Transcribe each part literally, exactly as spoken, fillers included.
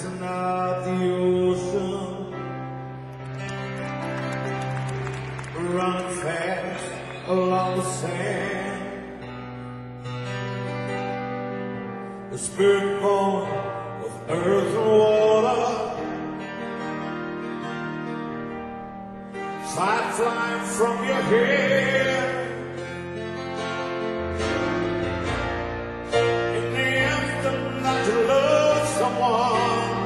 dancing out the ocean, running fast along the sand. The spirit born of earth and water, sight flying from your head. In the instant that you love someone,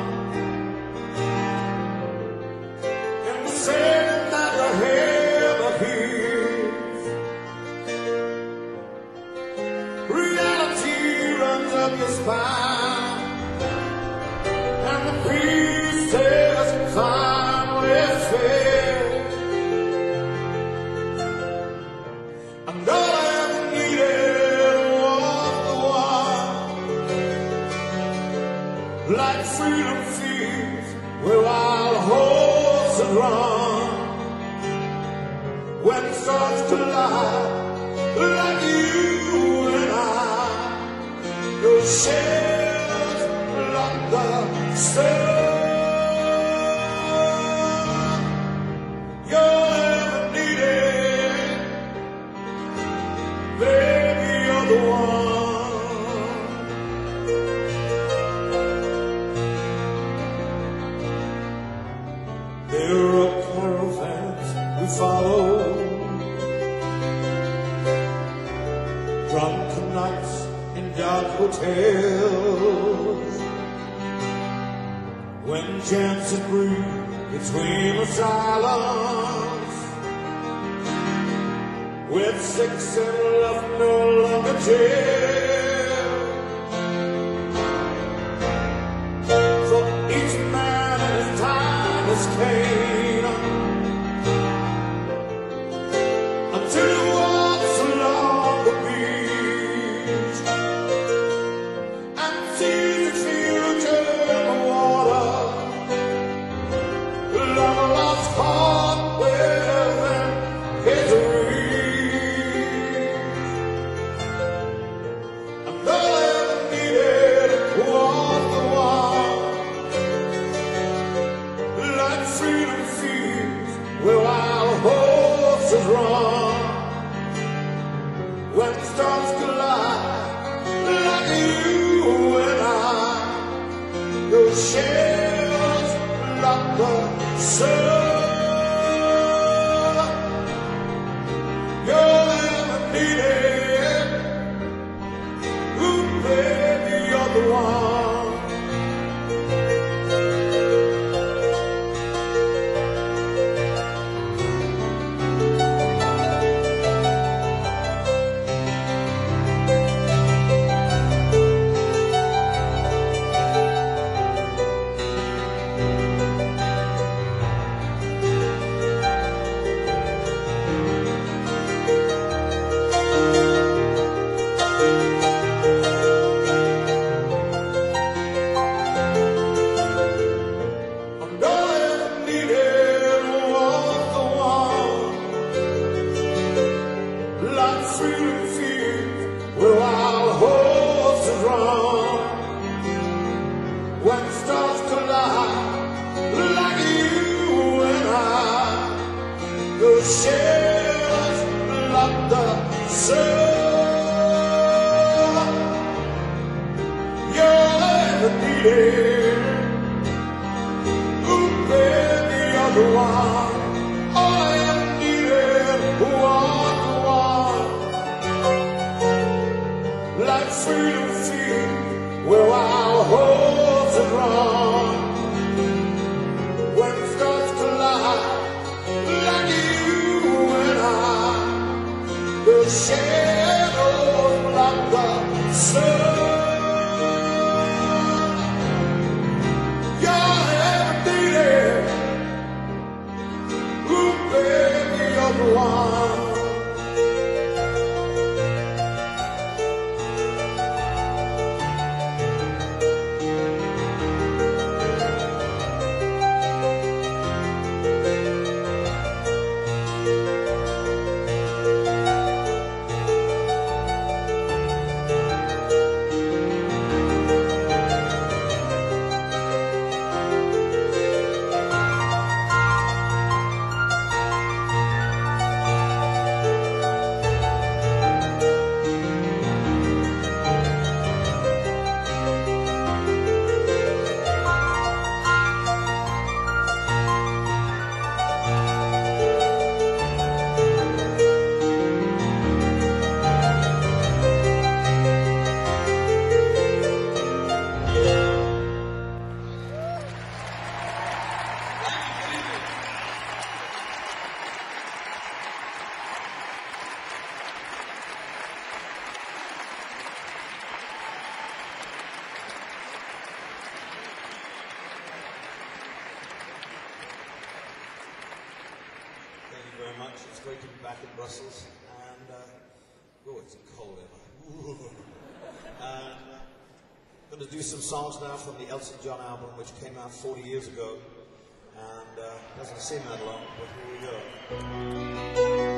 in the second that the heaven heals, reality runs up your spine, and the peace takes time with faith. And all I ever needed was the one, like freedom feeds where wild horses run. When stars collide, like you and I, your shells like the sun. You're ever needed, baby, you're the one. There are caravans we follow, drunken nights in dark hotels, when chances breathe between the silence, with sex and love no longer jail. For each man and his time is Canaan, until he walks along the beach and sees the future in the water. Love lost heart within his reach. And all I ever needed was the one, like freedom feeds where wild horses run. When stars collide, like you and I, your shells like the sun. You're ever needed, ooh, baby, you're the one. And all I ever needed was the one, like freedom feeds where wild horses run. When stars collide, like you and I, your shells like the sun. You're ever needed, ooh, baby, you're the one. All I ever needed was the one, like freedom feeds where wild horses run. When stars collide, like you and I, the shadows block the sun. You're ever needed, ooh, baby, you're the one. much. It's great to be back in Brussels. And, uh, oh, it's cold ever. And uh, I'm going to do some songs now from the Elton John album, which came out forty years ago. And uh, doesn't seem that long, but here we go.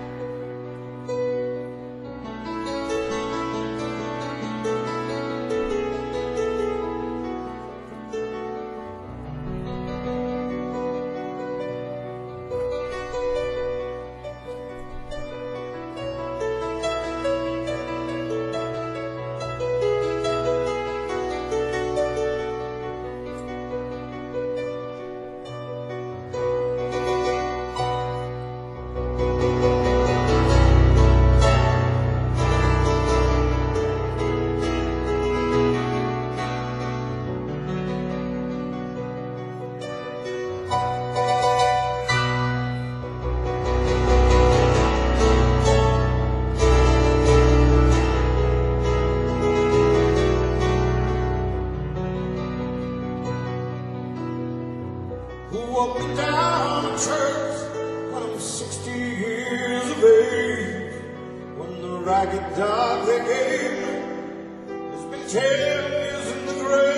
Walk me down to church when I'm sixty years of age. When the ragged dog they gave me has been ten years in the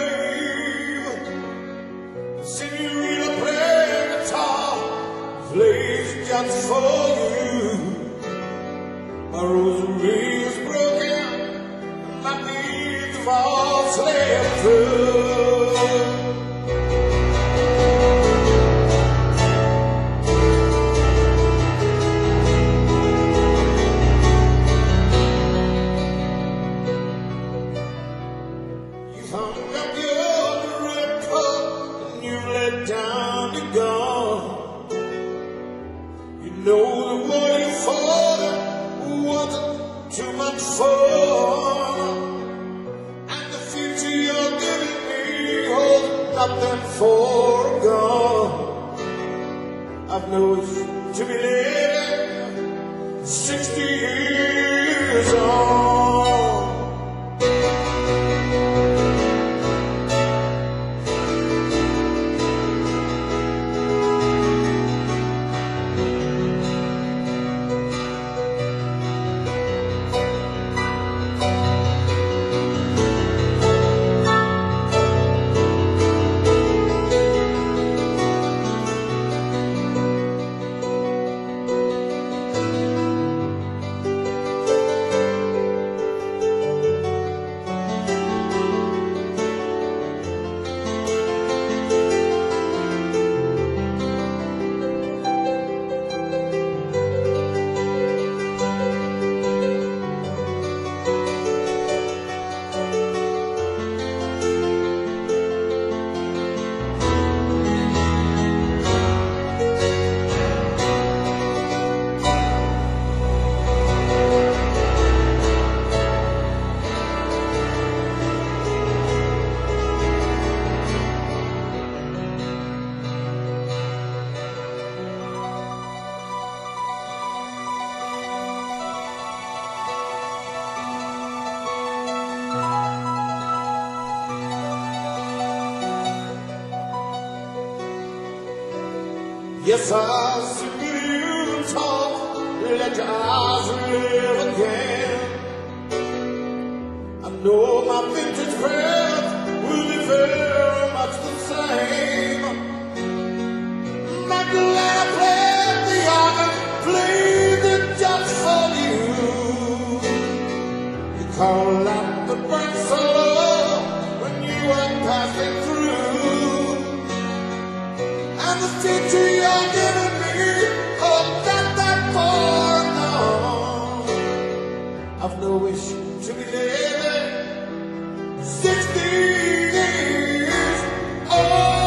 grave. The senorita playing guitar plays just for you. My rosary is broken and my needs have all slipped through. Know the one you fought wasn't too much fun, and the future you're giving me holds nothing foregone. I've no wish to be living sixty years on. Yes, I see you talk, let your eyes live again. I know my vintage breath will be very much the same. My glad I played the organ, played it just for you. You call out the breath of love when you are passing through. And the future you're giving me, oh, not that far, no. I've no wish to be living sixty years old.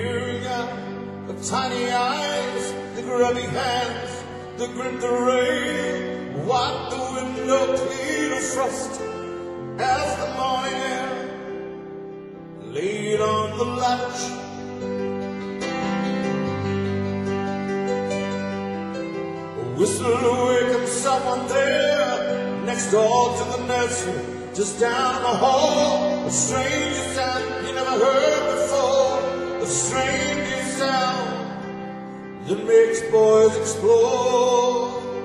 peering out of tiny eyes, the grubby hands that grip the rain, wipe the window clean of frost as the morning air laid on the latch. Whistle to waken someone there, next door to the nursery, just down the hall. A stranger sound you never heard before, a stranger sound that makes boys explore.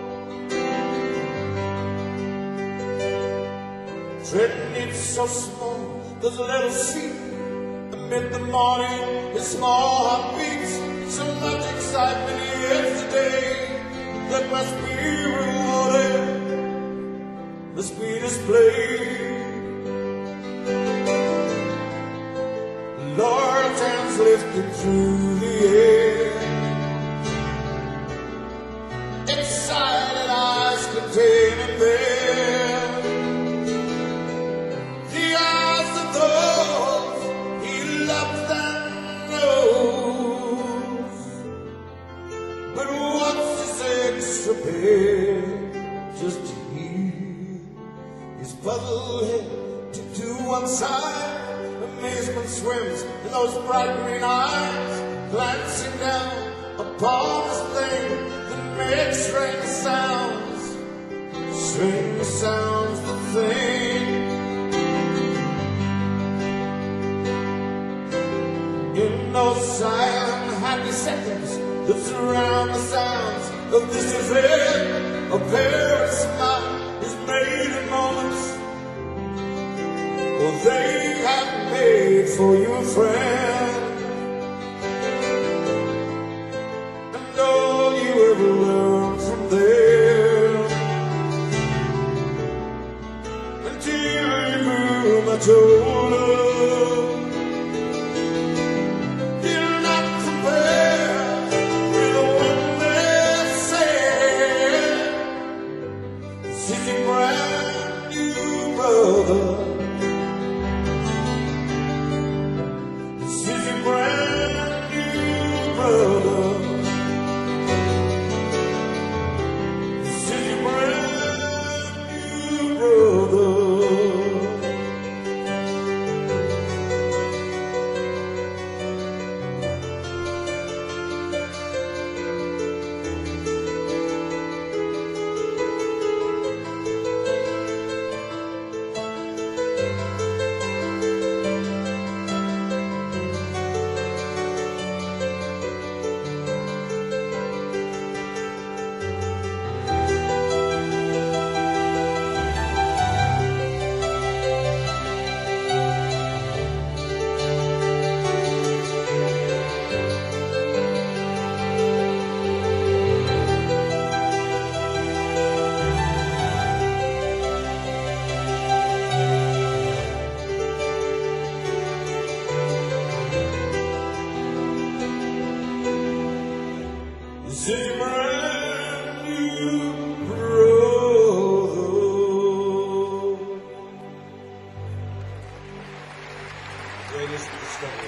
Treading it so small, there's a little seat amid the morning, his small heart beats. So much excitement yesterday that must be rewarded, must be displayed. Lord's hands lifted through the air, excited eyes containing there the eyes of those he loves and knows. But what's this extra pair just to hear his puzzled head to do one side? Amazement swims in those bright green eyes, glancing down upon this thing that makes strange sounds, strange sounds the thing. In those silent, happy seconds that surround the sounds of this event, a parent's smile is made in moments. Well, they have made for you a friend, and all you ever learn from them, until you grew much older. You'll not compare with the one they said, this is your brand new brother. See brand new brother. Greatest discovery.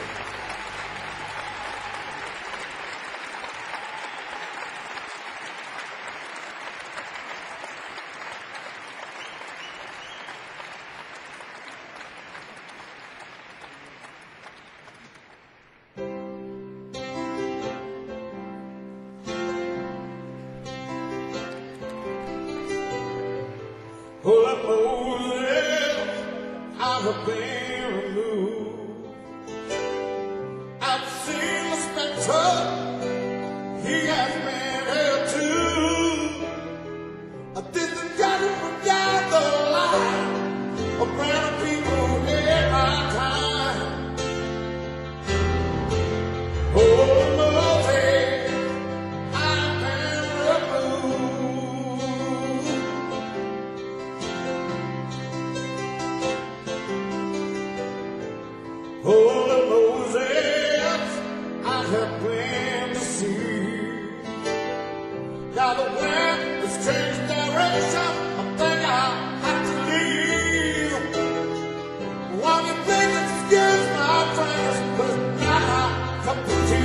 Oh, that Moses out of been removed. I've seen the spectre, he has been here too. I didn't got him from down the line of brown people in my time. Oh, Moses, I've been removed. Holy Moses, I have been to see. Now the wind has changed direction, I think I'll have to leave. While you think it's good, my friends, but now I come to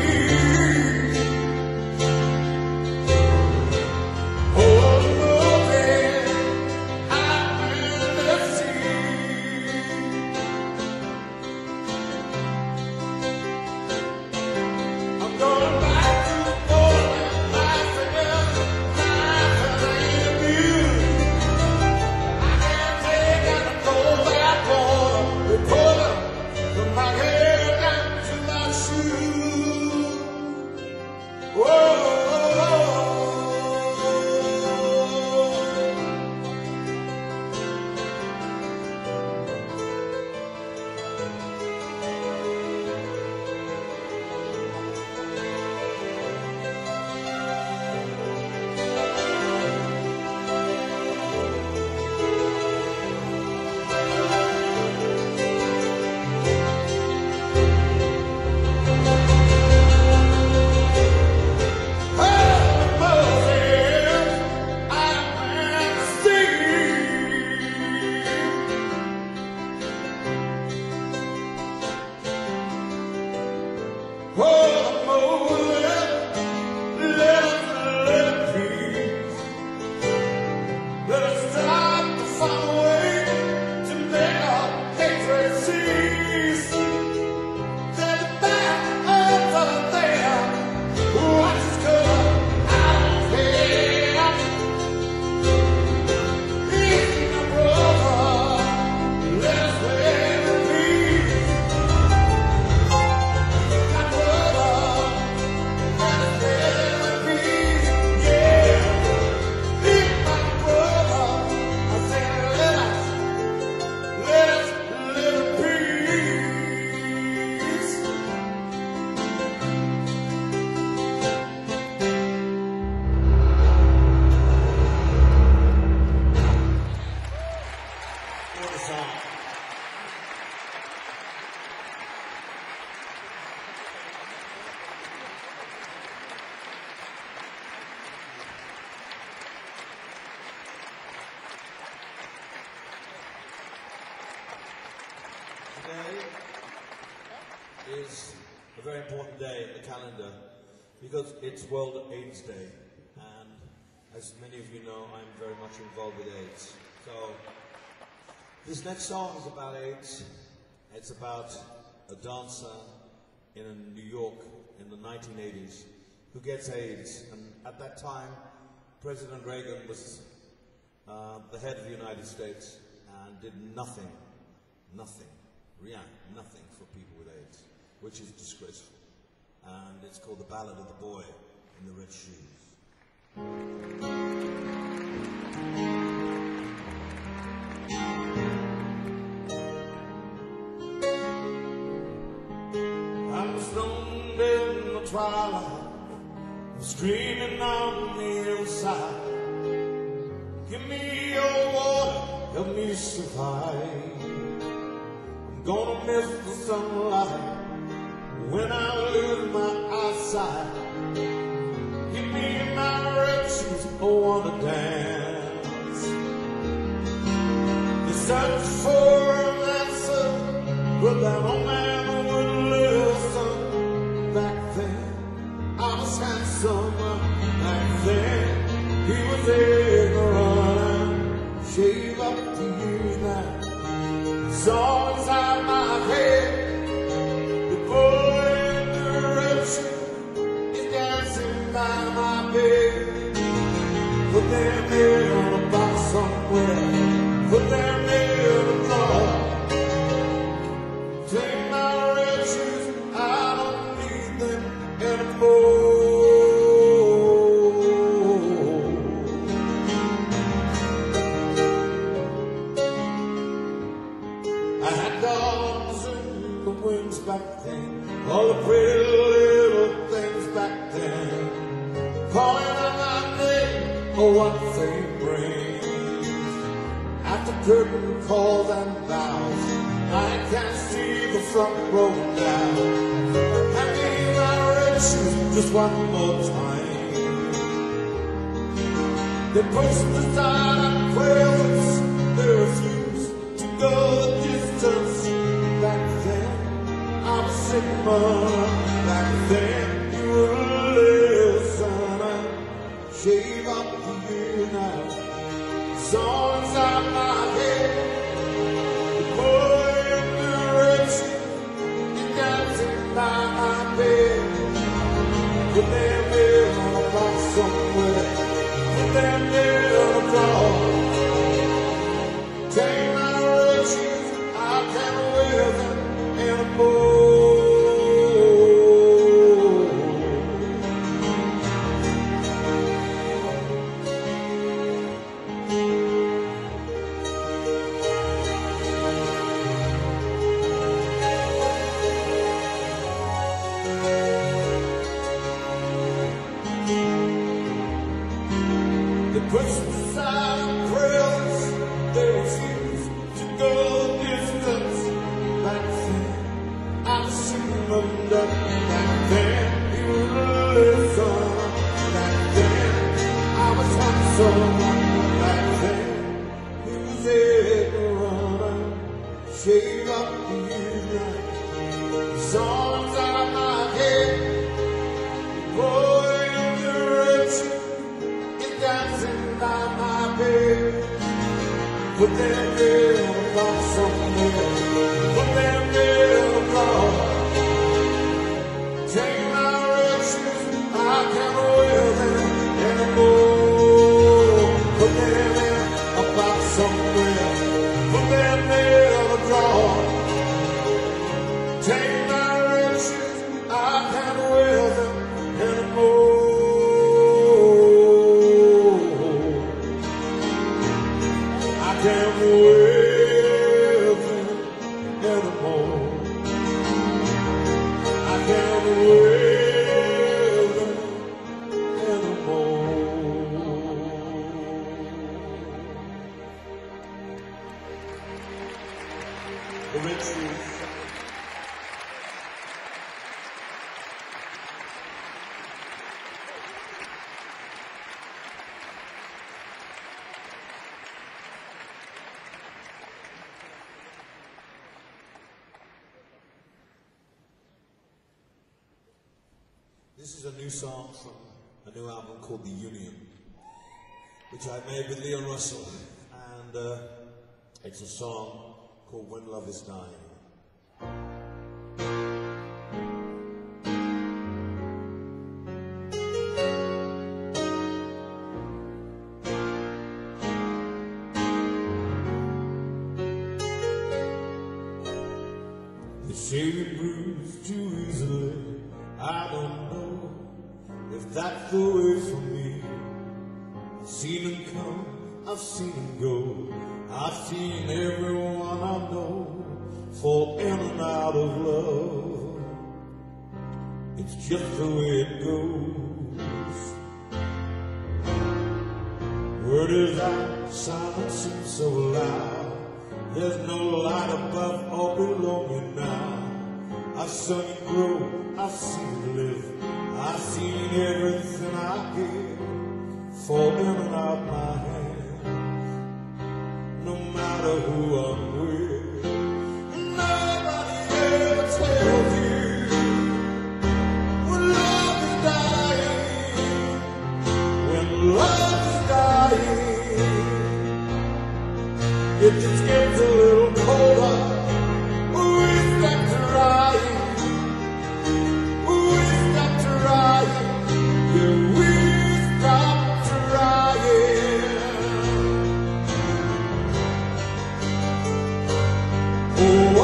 Is a very important day in the calendar because it's World AIDS Day, and as many of you know, I'm very much involved with AIDS. So this next song is about AIDS. It's about a dancer in New York in the nineteen eighties who gets AIDS, and at that time President Reagan was uh, the head of the United States and did nothing, nothing, yeah, nothing for people with AIDS, which is disgraceful. And it's called The Ballad of the Boy in the Red Shoes. I'm stoned in the twilight, screaming on the inside. Give me your water, help me survive. I'm gonna miss the sunlight when I lose my eyesight. Give me my red shoes, I wanna dance. They search for an answer, but that old man wouldn't listen. Back then, I was handsome. Back then, he was ignorant. Shave up to you now. Songs out my head. Put their nail on a box somewhere. Put their nail on a drawer. Take my red shoes, I don't need them anymore. I had dogs and the wings back then, all the pretty little things back then, calling out my name. Oh, what fame brings. After curtain calls and bows, I can't see the front row now. Hand me my red shoes just one more time. They push aside and presents. They refuse to go the distance. Back then, I was Sigma. Back then, you were listening. Shave up to you now. Songs out my head. The boy in the red shoes dancing by my bed. Put them nail on a box somewhere. Put them nail on a drawer. Take my red shoes, I can't wear them anymore. Christmas and prayers, they refuse to go the distance. Back then, I've seen them done. Back then, you would listen. Back then, I was handsome. Back then, music running, shade up the evening. Songs out of my head, boy in the direction, it's dancing by my bed. Put them in a box somewhere, put them in a car. Take my riches, I can't wear them anymore. Put them in a box somewhere, put them in a drawer. Take my riches, I can't wear them anymore. I can't wear them anymore. I can't wear them anymore. The Red Shoes. This is a new song from a new album called The Union, which I made with Leon Russell, and uh, it's a song called When Love Is Dying. They say we bruise too easily. I don't know if that's the way for me. I've seen them come, I've seen them go. I've seen everyone I know fall in and out of love. It's just the way it goes. Word is out, silence seems so loud. There's no light above or below me now. I've seen you grow, I've seen you live, I've seen everything I give fall in and out my hand. No matter who I'm with, nobody ever tells you when love is dying, when love is dying. It just gets a little colder. We've got to ride. We've got to ride. Yeah, we've got to ride. Oh, oh,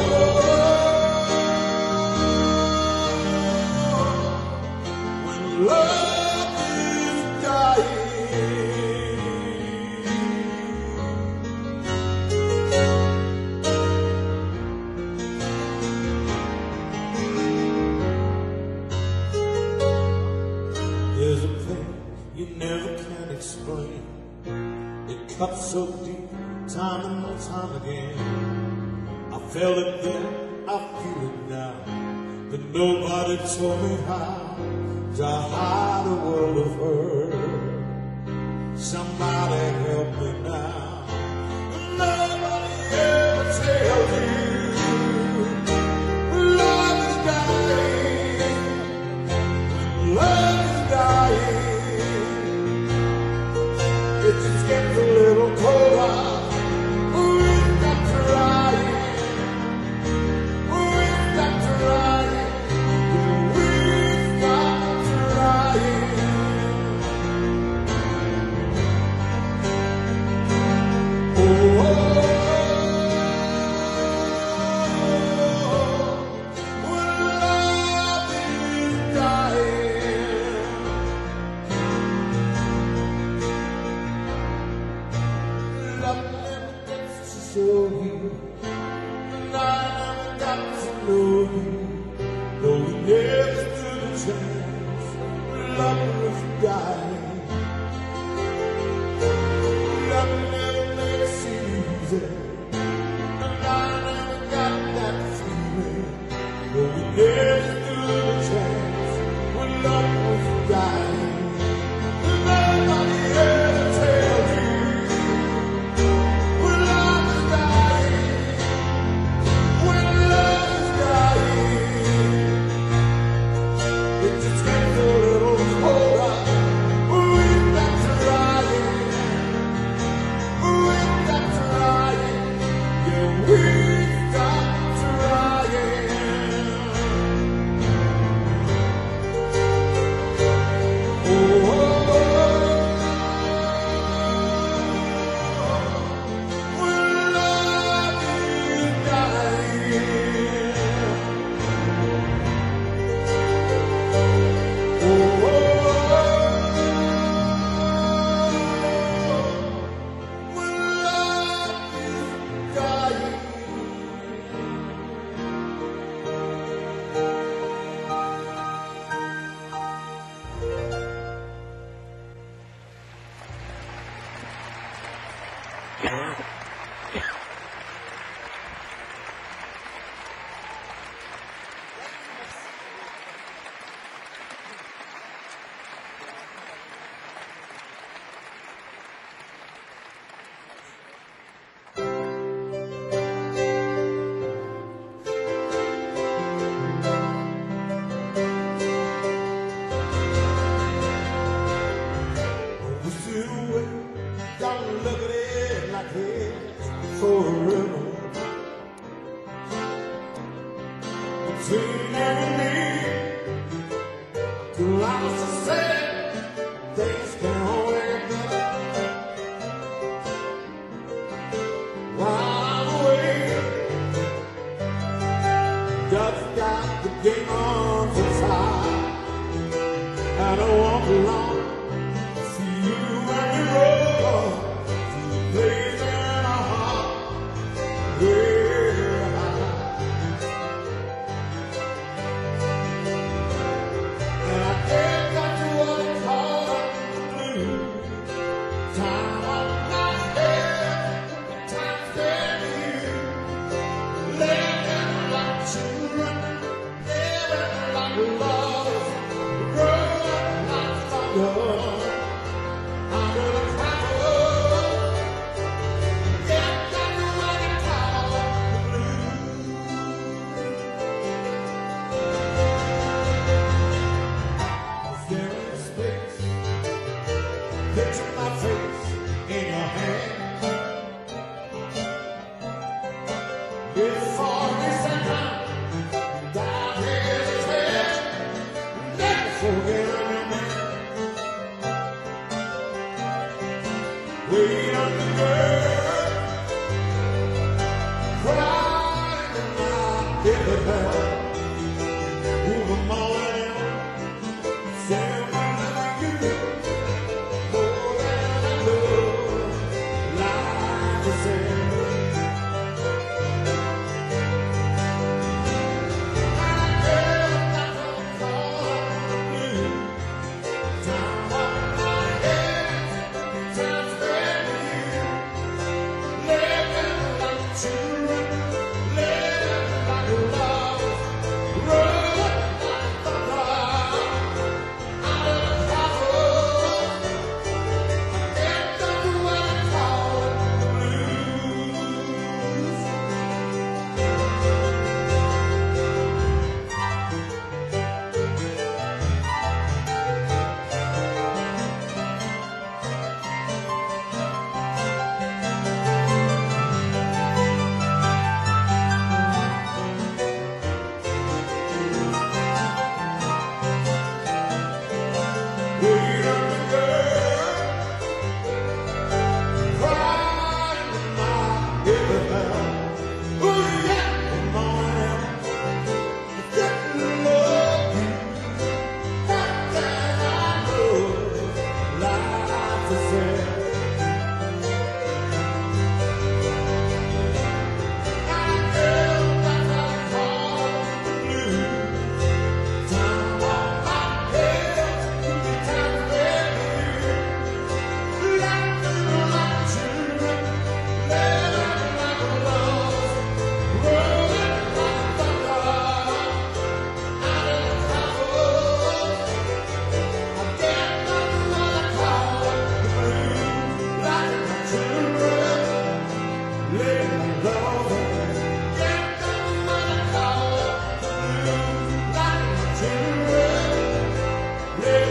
oh, when love is dying. There's a pain you never can explain. It cuts so deep, time and time again. I felt it then, I feel it now, but nobody told me how to hide a world of hurt. Somebody help me now. Nobody ever tells you love is dying. Love is dying. It just gets a little colder. We've got to ride. We've got to ride. We've got to ride. Oh, oh, oh, when love is dying. Love never gets to show you, and I never got to know you. Though we never stood a chance, love was dying.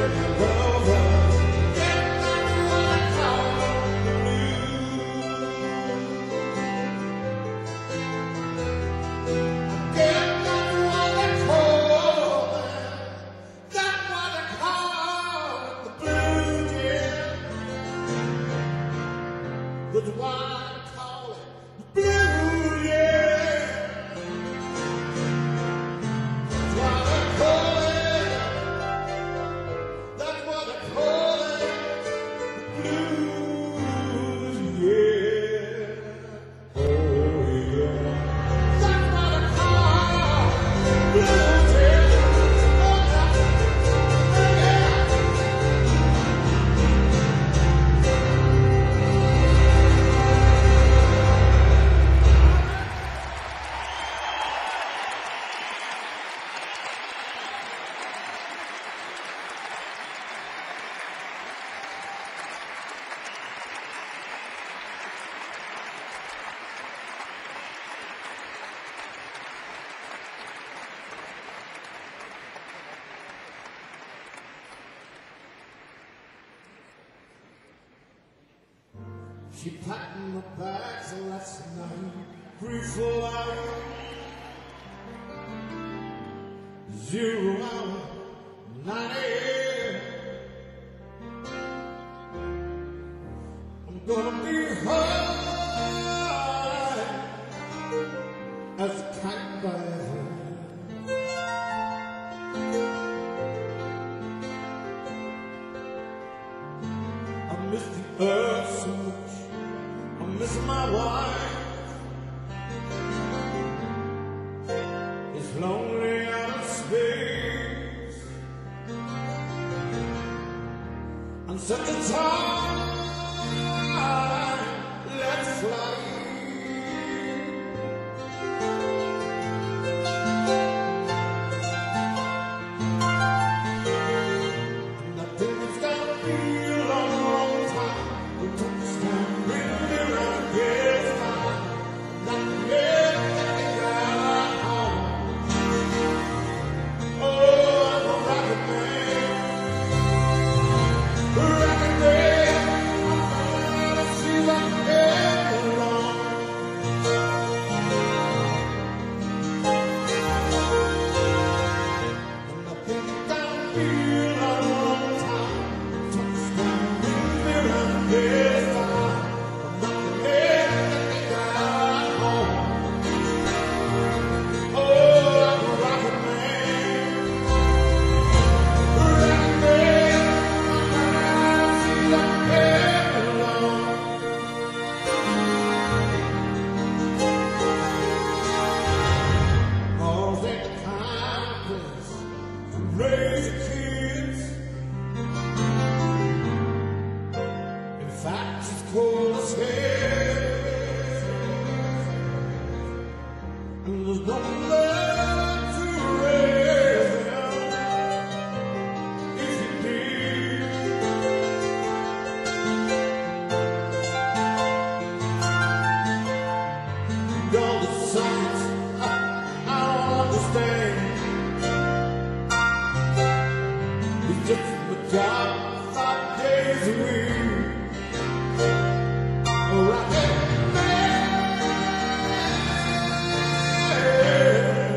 That's why I call it the blues, yeah. That's why I call it, that's what I call it, the blues, yeah. Oh, yeah. That's what I call the blues, yeah. Oh, yeah. Oh, yeah. She packed my bags last night, grateful hour, zero hour, nine a m I'm gonna be high as a kite by hand. I miss the earth so much, I miss my wife. It's lonely out in space. I'm such a time, let's fly. Nothing is gonna be a long, long time. The touchdown bring me round again. Nothing else can get home. Oh, I'm a rocket man, a rocket man. I'm gonna see that head along. Nothing gonna be a long time. Touchdown bring me round again. Nothing else can get home. Oh, I'm a rocket man, a rocket man. I'm gonna see that head along. All's ain't the kind of place to raise kids. In fact, it's cold as hell, and there's nothing left to raise them. If you did, all the science I, I don't understand. It's just my job, five days a week. A rocket man.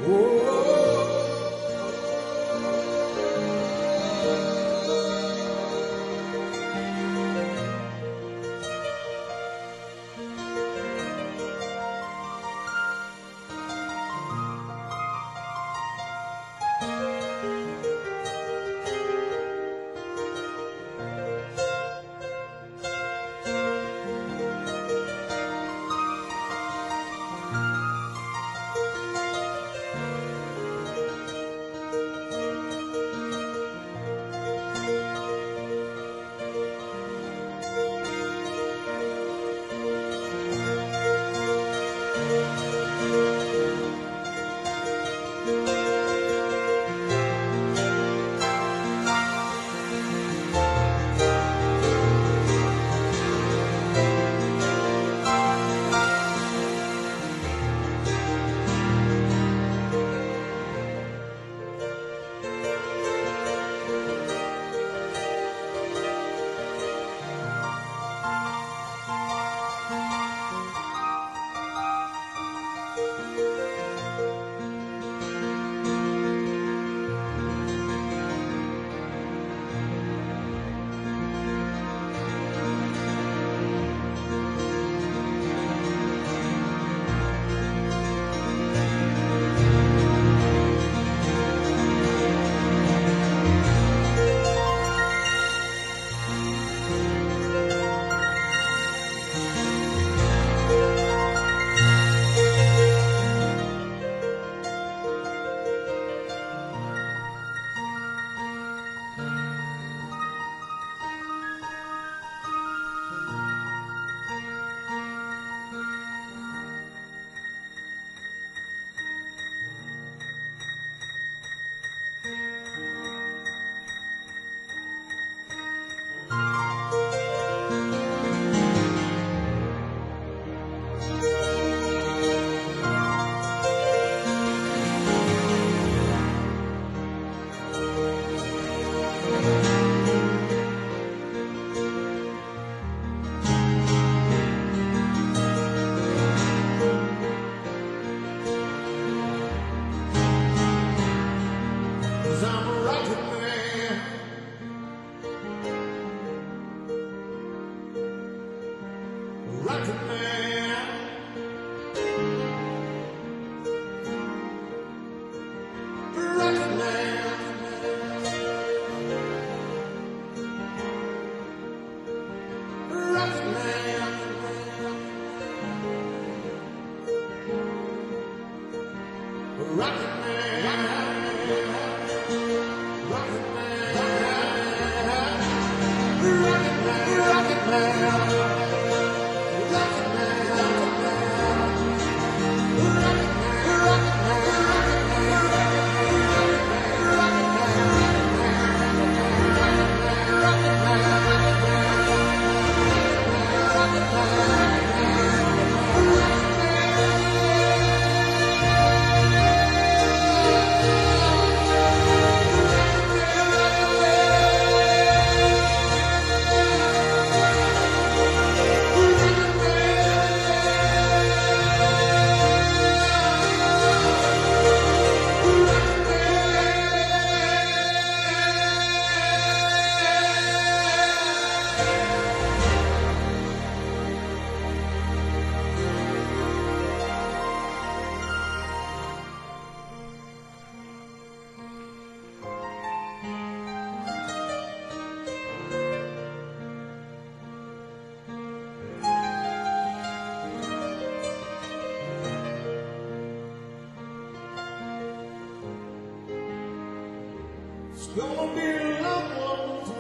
Gonna be a long, long time.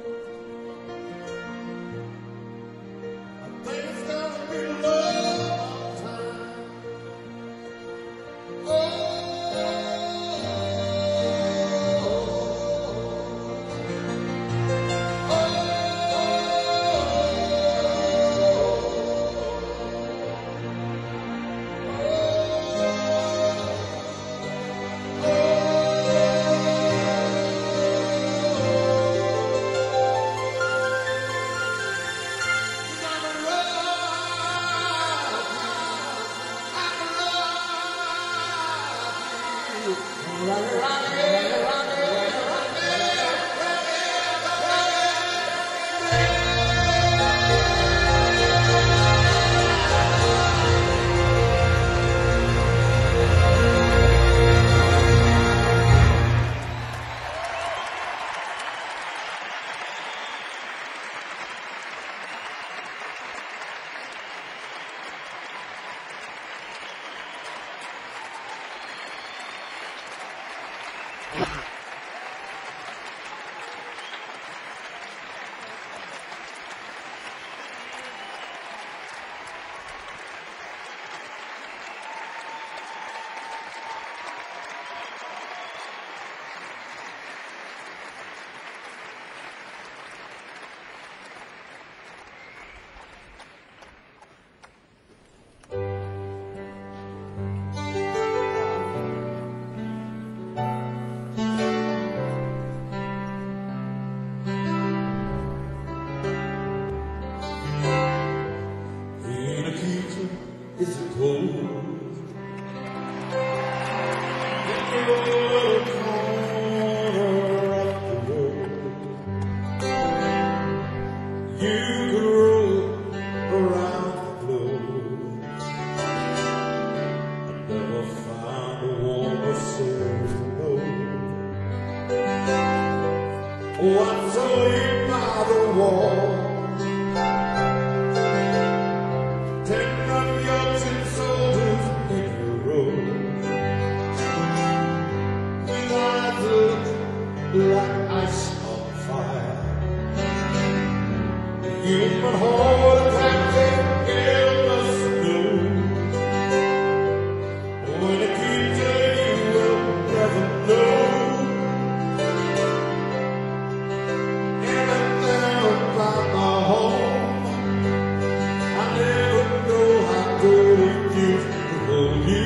I think it's gonna be a long time. Oh, oh, oh. It's a cold corner of the world. You could roll around the globe and never find a warmer soul. Once I lay by the wall, like ice on fire. Human heart attack in the snow. When it keeps you, you will never know anything about my home. I never know how good it feels to hold you.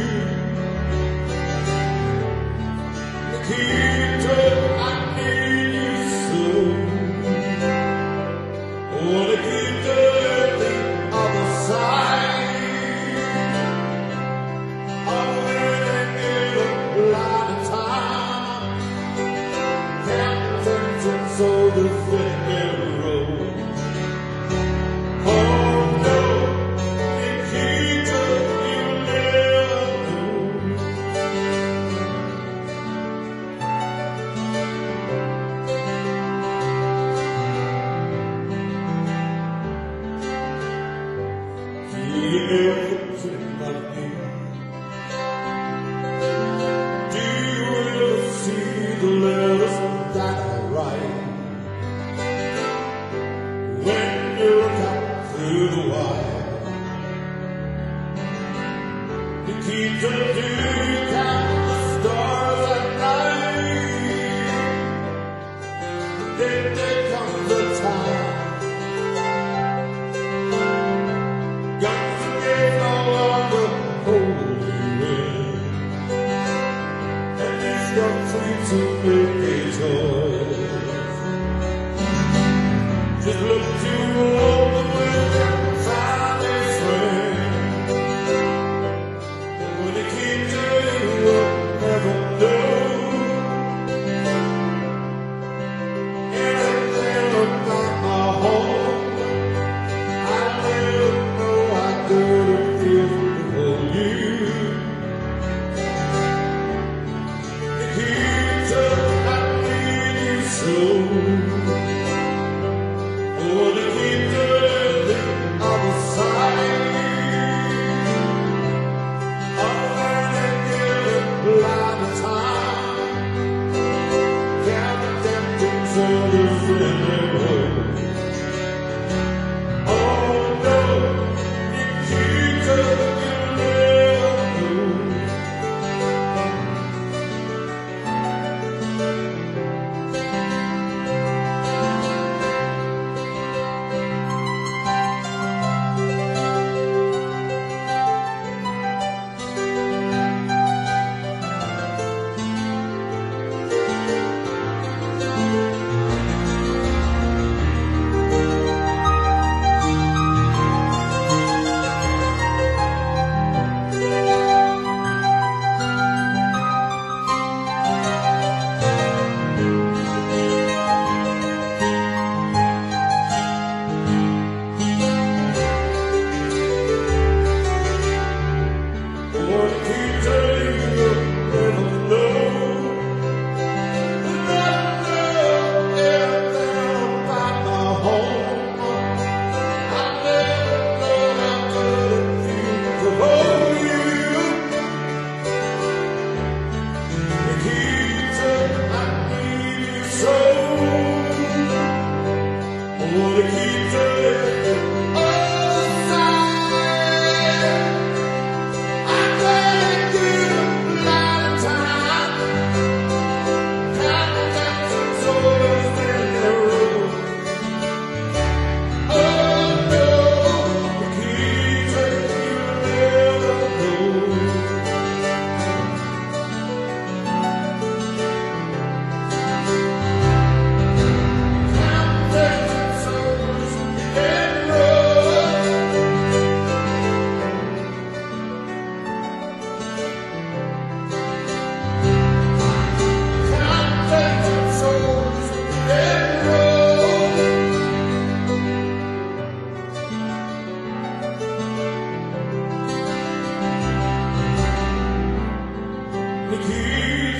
Nikita, I need you so. Wanna keep the other side. I'm living in a blind of time. Captains and soldiers in the road. Oh no, Nikita, you never know. You never think of me. Do you ever see the letters that I write? When you look out through the wire, you keep to do count the stars at night. Then there comes the time. To make a choice, just look to the wind and find a friend. When it keeps you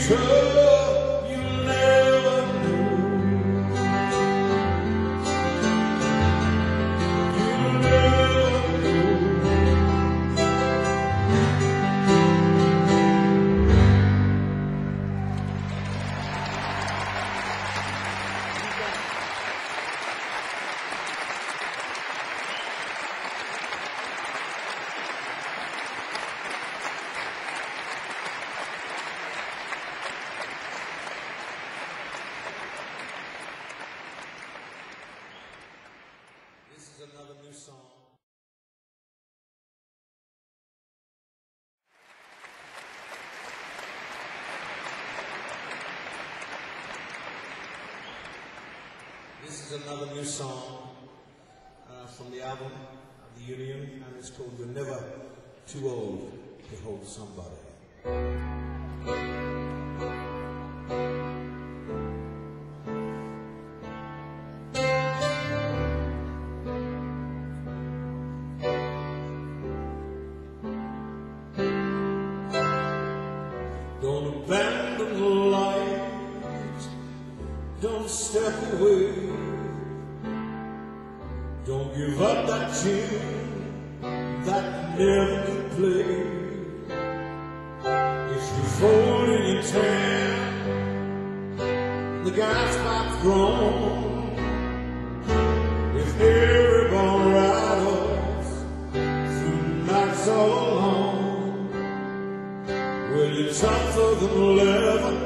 future you never knew. You never knew. This is another new song. This is another new song uh, from the album The Union, and it's called You're Never Too Old to Hold Somebody. Don't abandon the light, don't step away, don't give up that tune that never could play. If you fold in your tan, the gas pipes grown. If everyone rattles through the night so long, well, you're tougher than leather,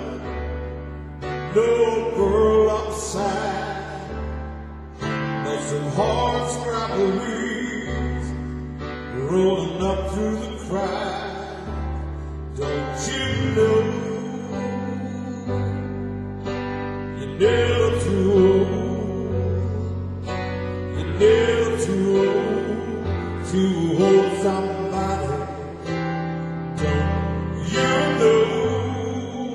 no pearl upside, but some hard scrapple weeds rolling up through the crack. Don't you know you're never too old, you're never too old to hold somebody. Don't you know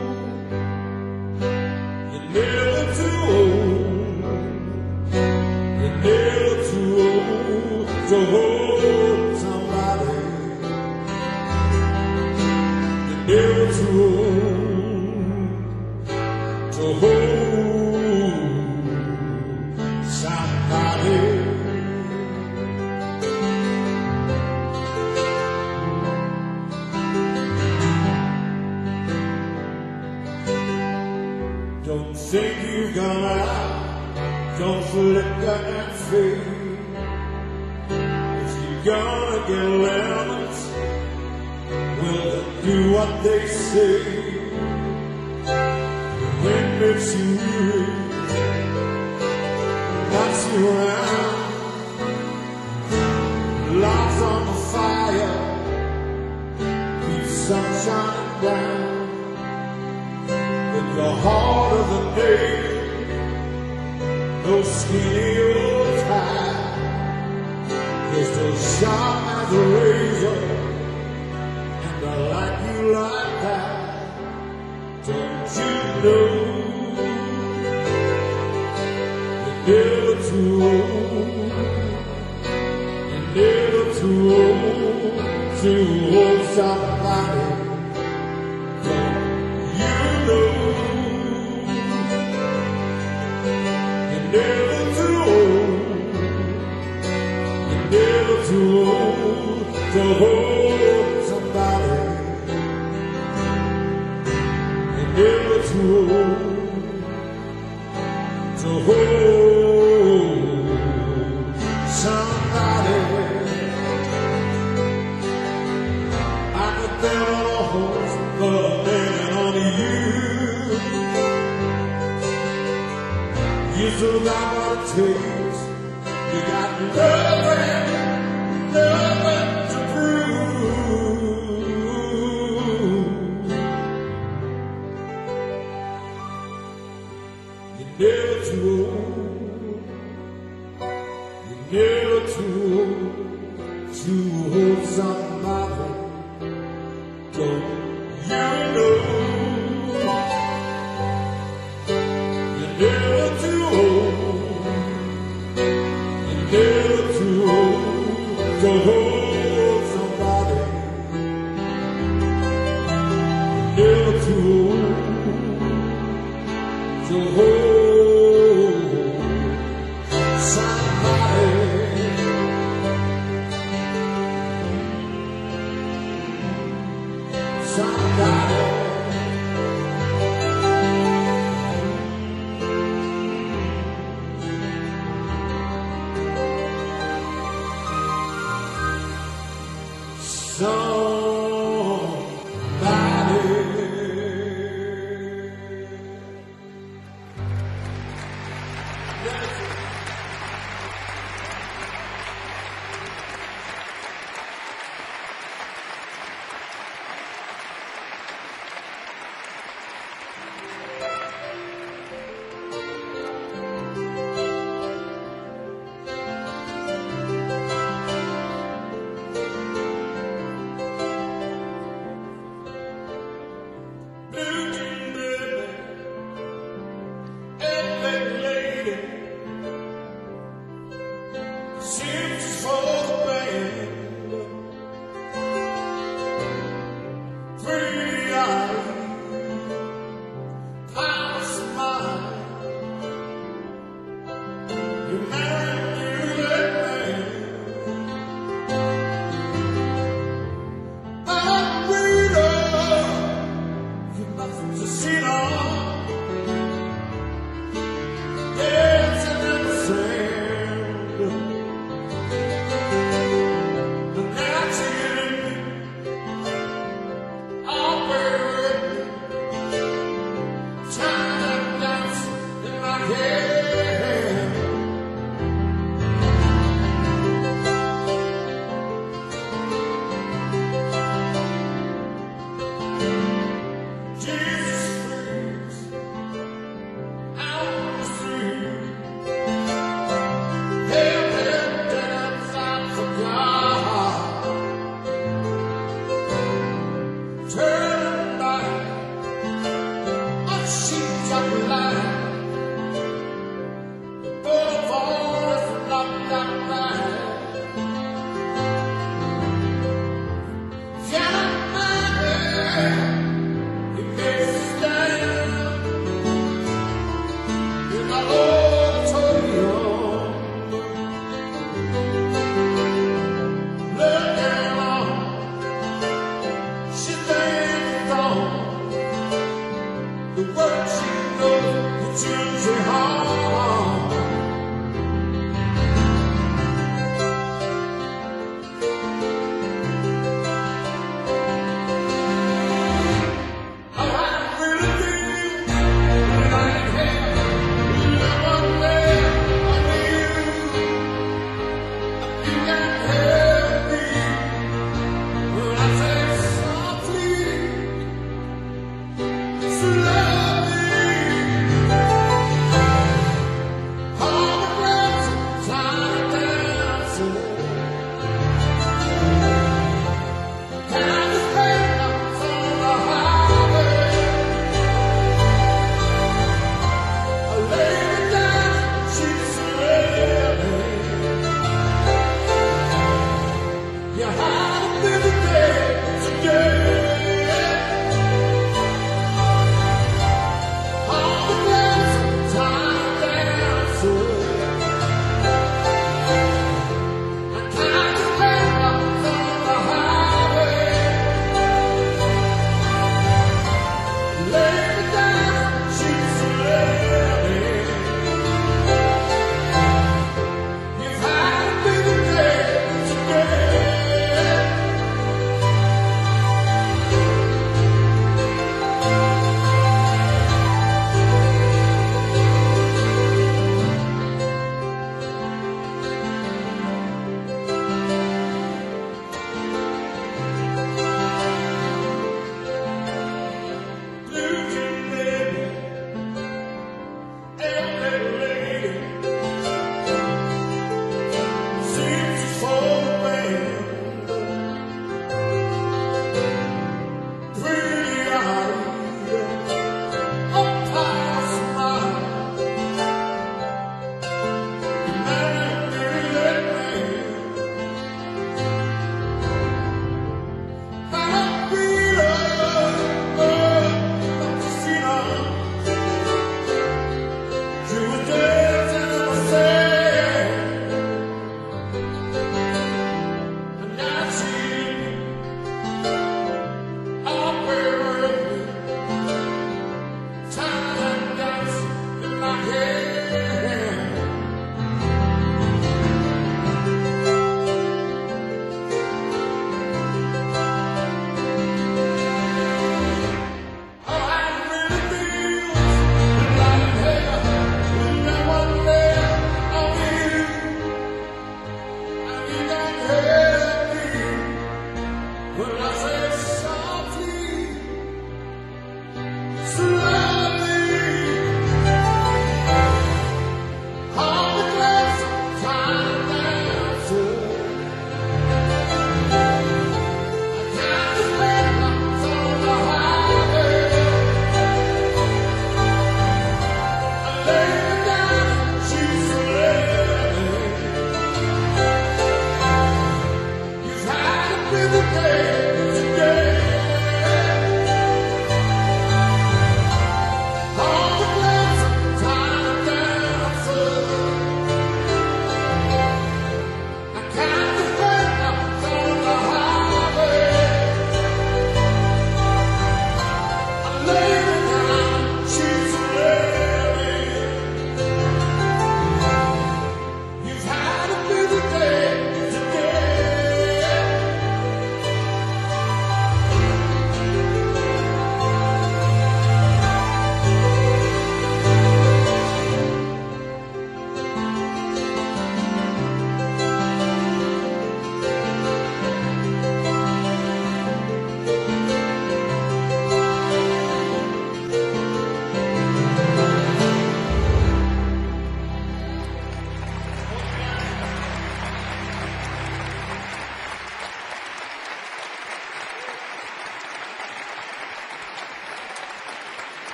you're never too old, you're never too old to hold somebody. Never too old to hold somebody. Don't think you've gone out, don't flicker and fade. If you're gonna get lemons, well, do what they say. The wind makes you weary, knocks you around, lights on the fire, keeps sunshine brown. But the heart of the day, no skinny or tight, is still sharp as a razor. I like you like that, don't you know you're never too old, you're never too old to hold somebody. Don't you know you're never too old, you're never too old to hold somebody. Never too old to hold somebody. I could bet on a horse, but I'm betting on you. You still got what it takes. You got nothing, nothing to prove. You're never too old, you're never too old to hold somebody. Don't you know you're never too old, you're never too old to hold never too old to hold somebody. Somebody.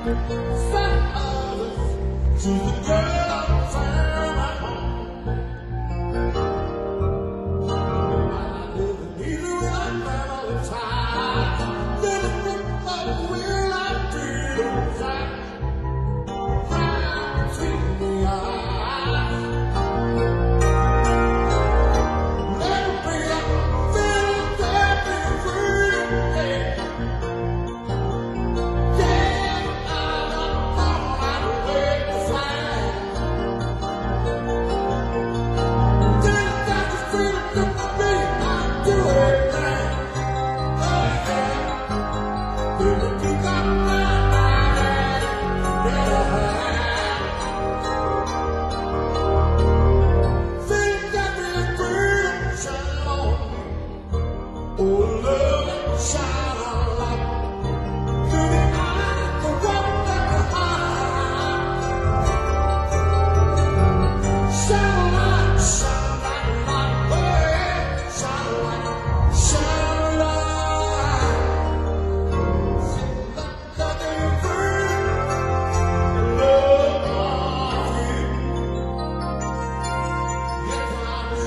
to the girl found at home. I live in either when I'm mad all the time. Living with my will, I feel inside. Right between the eyes. Let it be a little happy free. Yeah, I'm on my way to find. Then I got the freedom to be, I do it now. Oh yeah, feel it deep down in my mind. Yeah, feel got me freedom shine on me. Oh love, shine a light through the eyes of the one that behind. Shine a light, shine a light, light, oh yeah, shine a light, shine a light. Got me freedom, love of you. Yes, I do.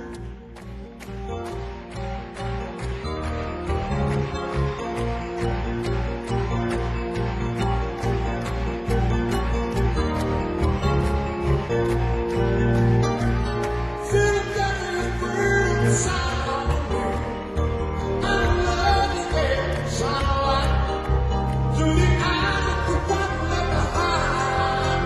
Feel got me freedom, shine on me. I love you, baby, shine a light through the eyes of the one left behind.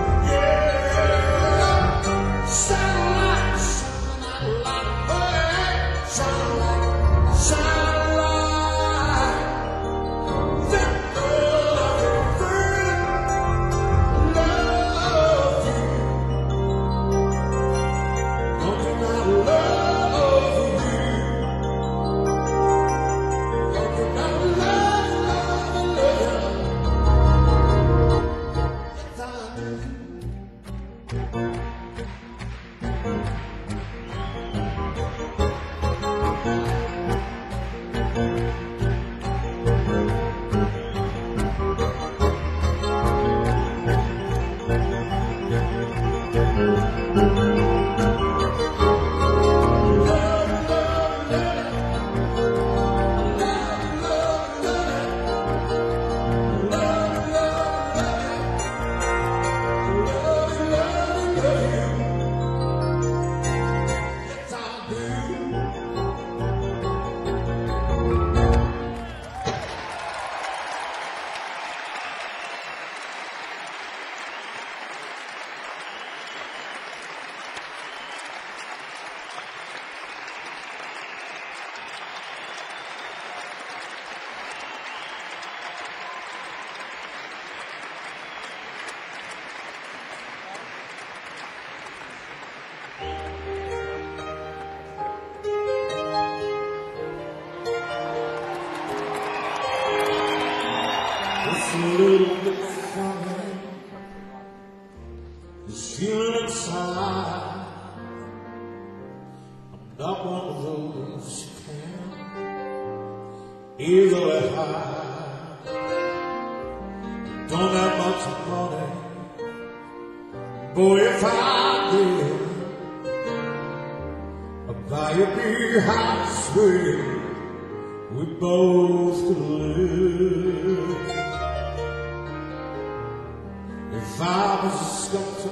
Yeah, shine a light, shine a light, oh yeah, shine a light, shine a light. That love you, freedom, love you. Don't you not love you? Don't you not love, love, love? Yes, I do. It's a little bit funny, this feeling inside. I'm not one of those you can easily hide. Don't have much money, boy, if I did, I'd buy a big house where we both could live. If I was a sculptor,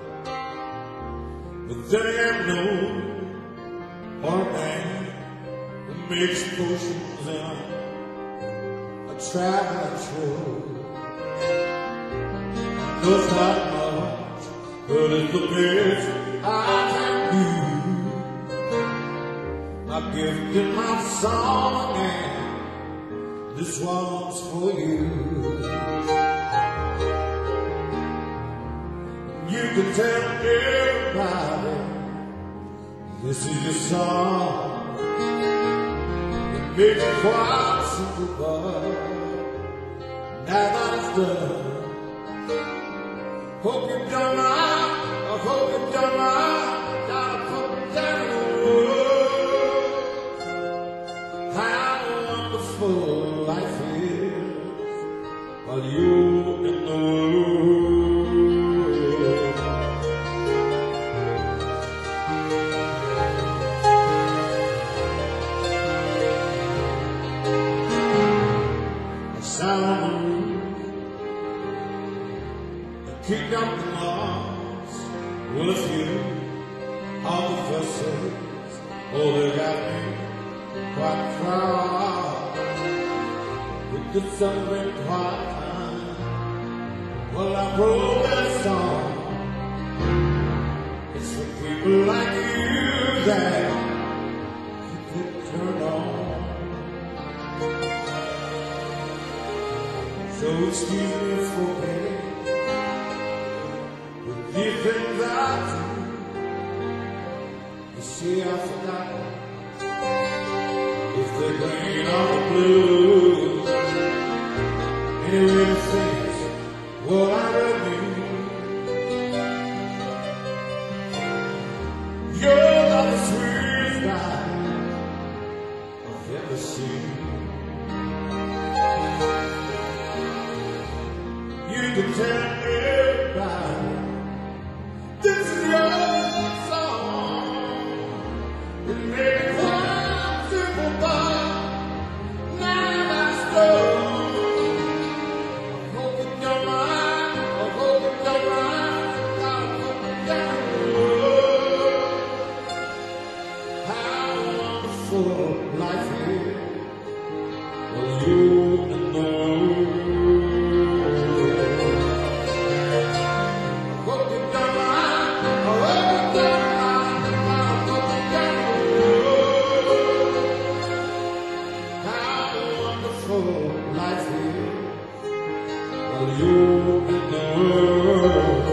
but there ain't no or man who makes potions in a traveling show. Knows not much, but it's the best I can do. I've gifted my song and this one's for you. You can tell everybody this is your song. It makes it quite simple, but now that it's done, hope you don't mind, I hope you don't mind, gotta put it down in words. How wonderful life is while you and kicked up the marks. Well, a few of the verses, oh, they got me quite proud. With the sunlight quiet time, well, I wrote that song. It's for people like you that you could turn on. So excuse me for being with the things I do. You see, I forgot if they're green or blue. Anyway, the things what I love you. You're not the sweetest guy I've ever seen. You can tell everybody this is your song. It may be quite simple, but not that strong. I hope you don't mind. I hope you don't mind. I hope you don't mind. How wonderful life is. Well, you know. Life is, well, you know.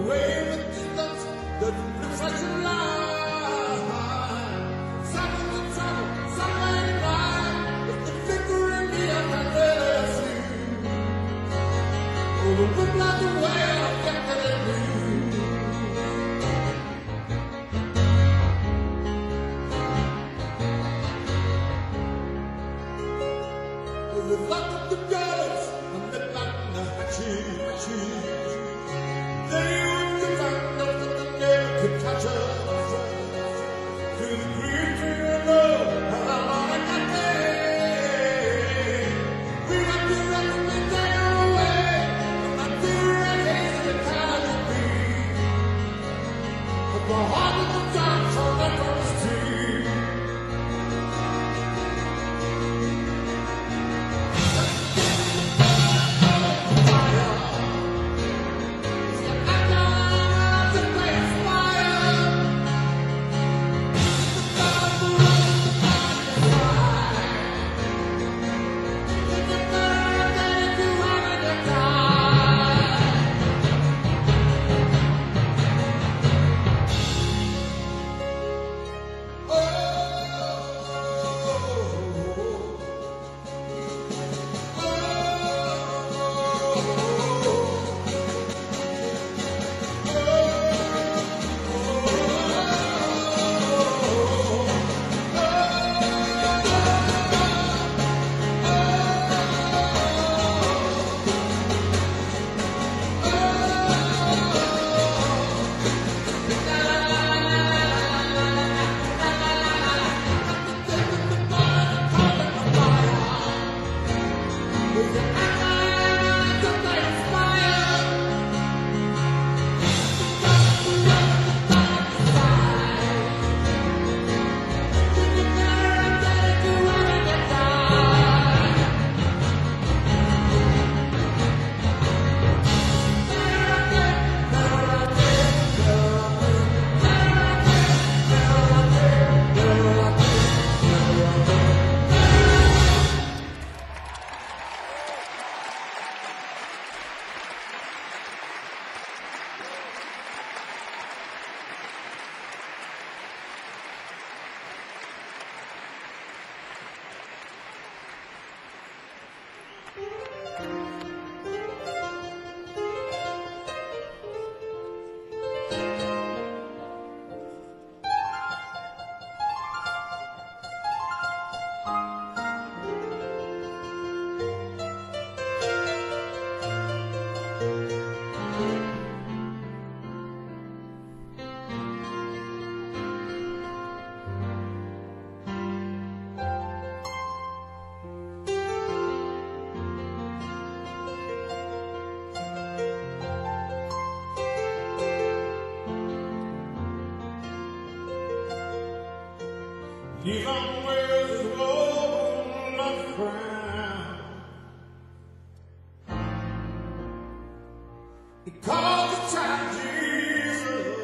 away in the distance, the reflection line. Some of the trouble, somewhere in line, with the flicker in me I can really see. Oh, the wind like the way I'm getting in me. The luck of the girls and the button of the cheese. They would demand that the nail could touch us. To the green tree of love and the Monica day. We went to run the day away from that dear and hazy kind of beat. But the heart of the dark shall never see. Even with all the crown, he called the child Jesus,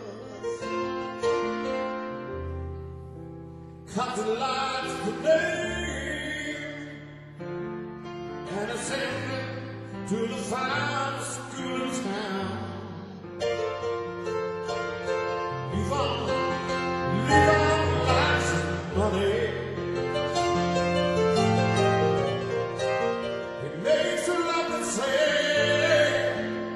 cut the lights today, and ascended to the finest school of town. He found, leave on lights and money. It makes her love and say,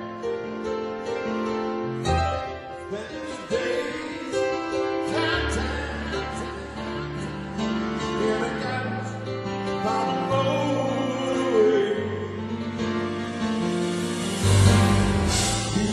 spend your days, time, time, time, in a garden, by the motorway.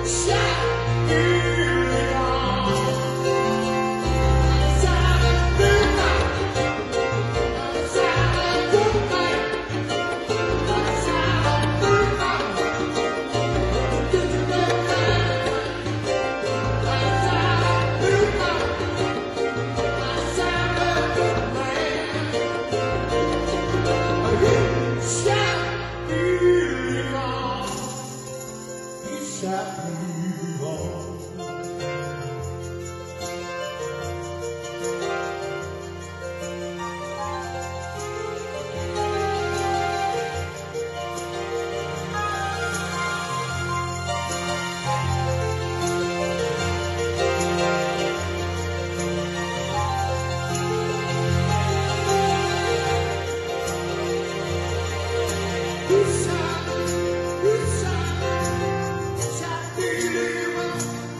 Shall believe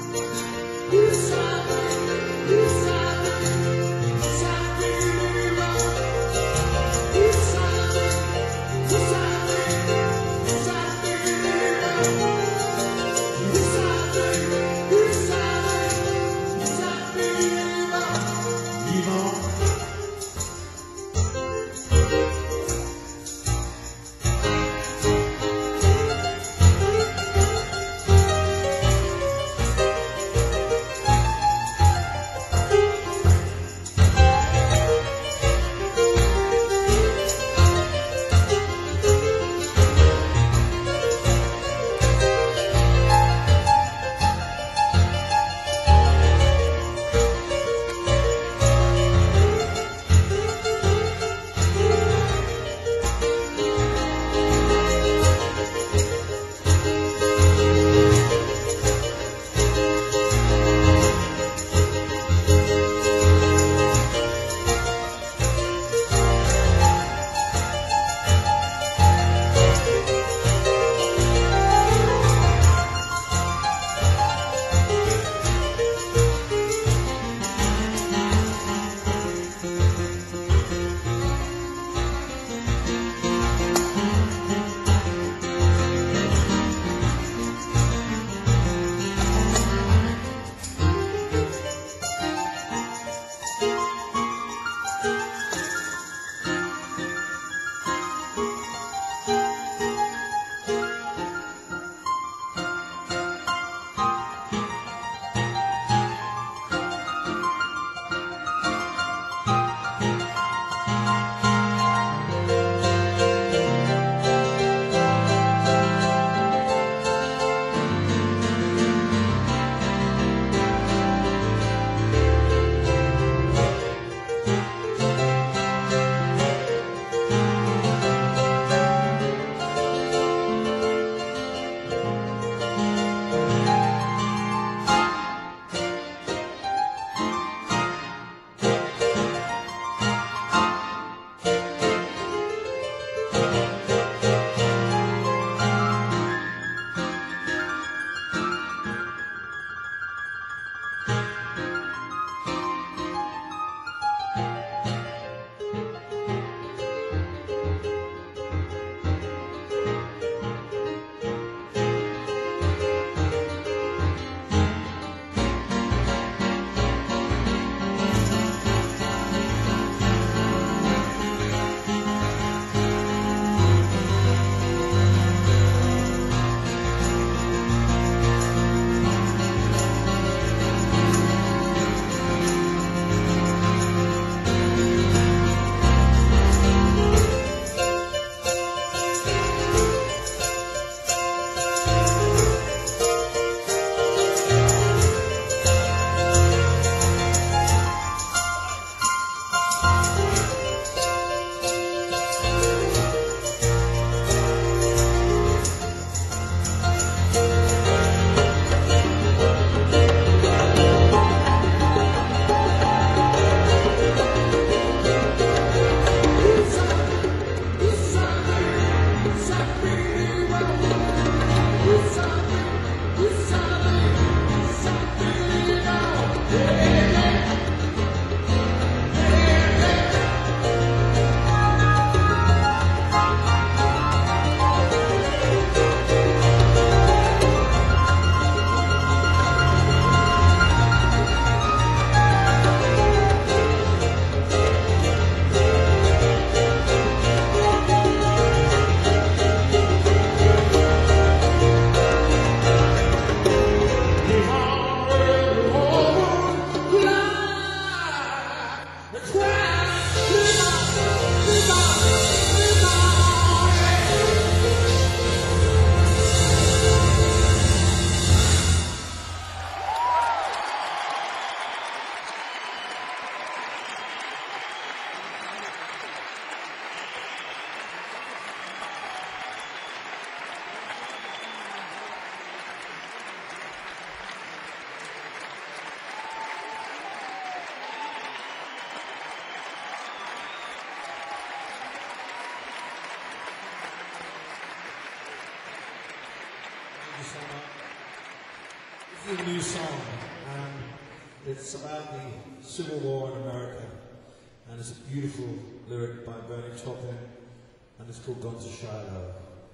a new song, and it's about the Civil War in America, and it's a beautiful lyric by Bernie Taupin, and it's called Guns of Shiloh.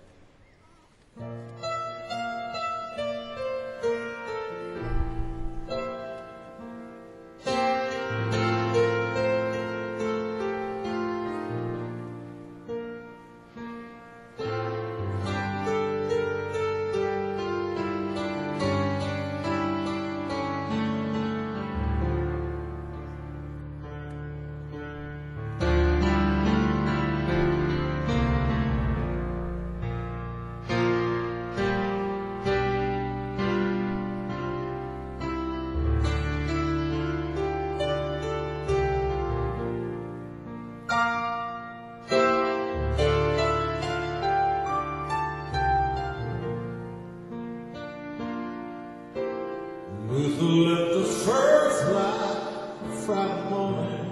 Luther lit the first light Friday morning.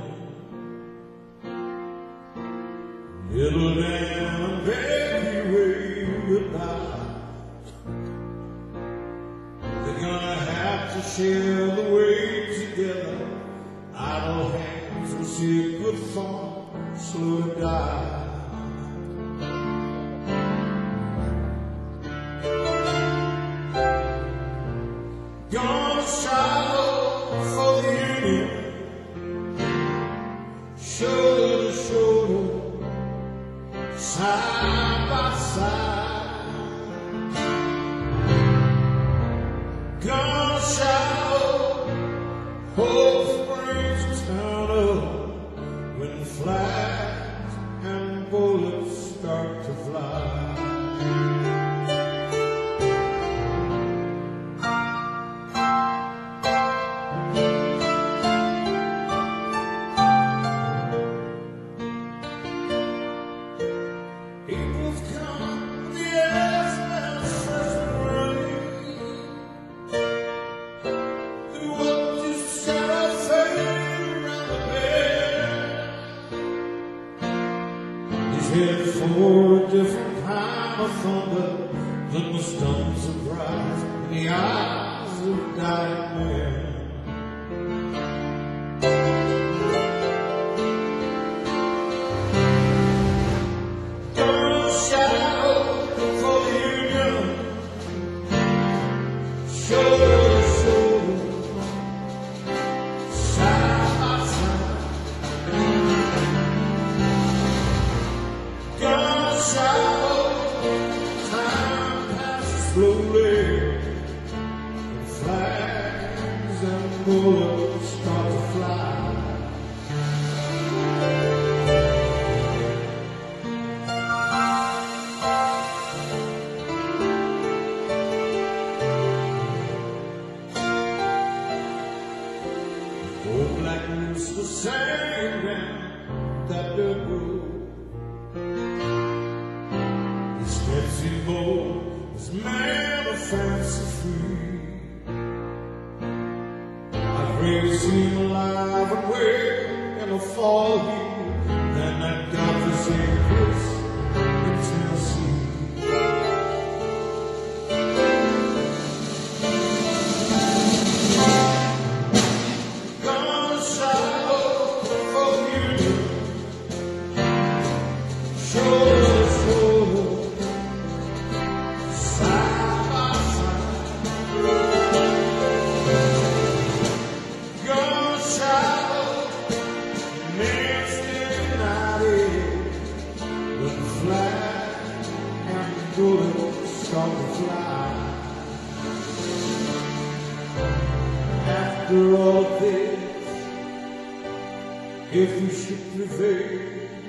Little Dan and Becky waved goodbye. They're gonna have to share the weight together. Idle hands will see a good farm slow to die. Shoulder to shoulder, side by side, gonna shout, hope springs turn up when flags and bullets start to fly. Headed for a different kind of thunder than the stunned surprise in the eyes of a dying man. Gonna shout for the Union, shoulder to shoulder, side by side. Gonna shout, time passes slowly, and flags and bullets start to fly. Old Black Rooster sang down that dirt road. This man of fancy free, I'd rather see him alive and wake in a fall heat than that godforsaken place in Tennessee. Gonna shout for the Union, shoulder to shoulder, side by side. Gonna shout, men still united, when the flag and the bullets start to fly. After all this, if we should prevail,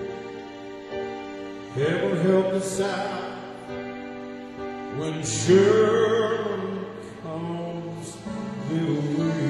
heaven help us out when Sherman comes little way.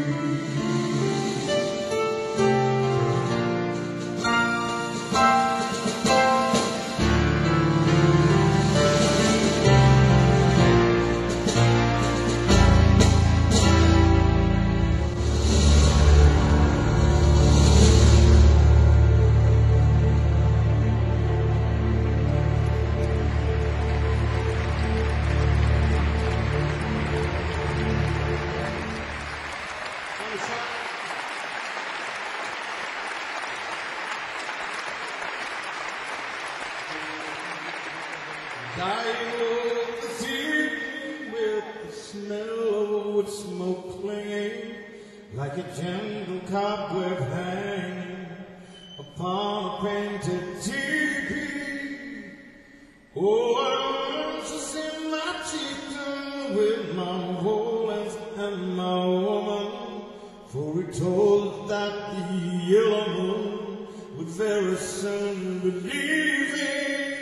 smoke clinging like a gentle cobweb hanging upon a painted teepee. Oh, I want to see my chieftain with my woolens and my woman, for he told that the yellow moon would very soon be leaving.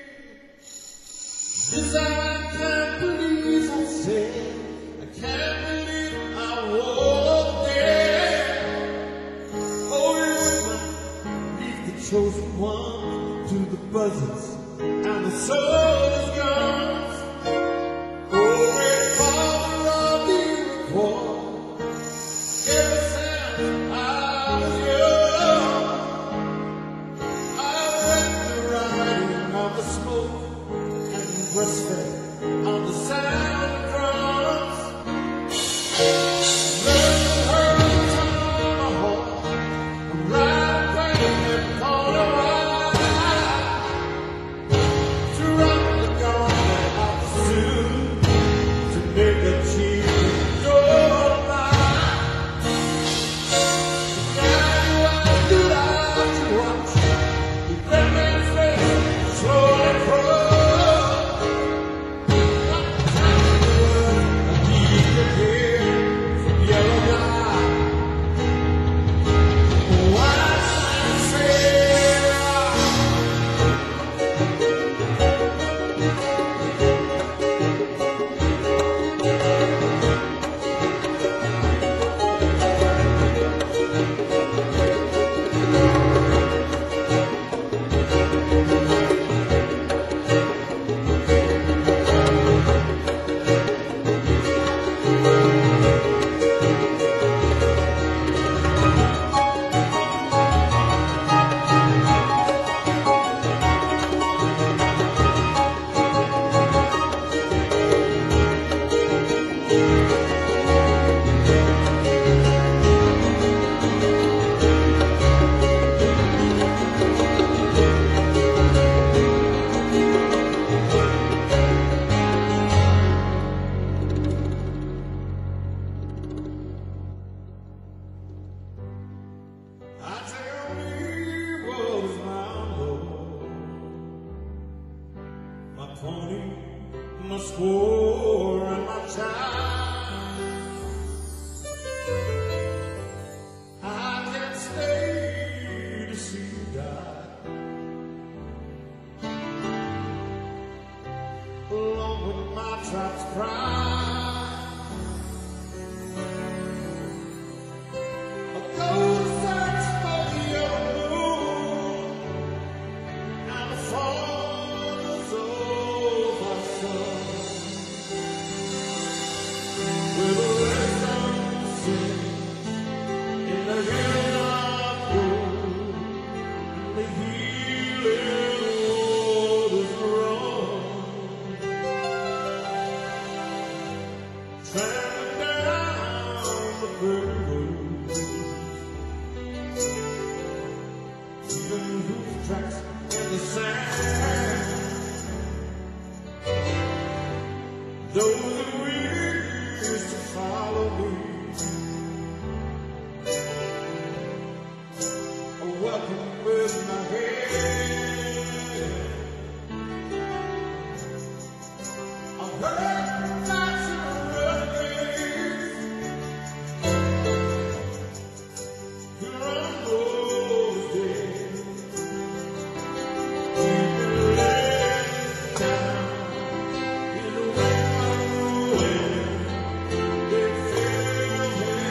This I can't believe I said, I can't believe I was there. Oh, you leave the chosen one to the buzzards and the soldier's guns. Oh, great father of the Iroquois, ever since I was young, I read the writing of the smoke and breastfed on the sound of drums. Learned to hurl the tomahawk, and ride crazy on a ride, to rock the gauntlet of the Sioux, to make a chief go by. Now you out, you out, you watch the red man's face slowly crawl. I tell me what was my Lord, my pony, my score, and my child. I can't stay to see you die, along with my tribes pride. Tracks in the sand, those who wish to follow me are welcome with my hand. I've heard lots of runaways who run those days. Down in the way of ruin, they feel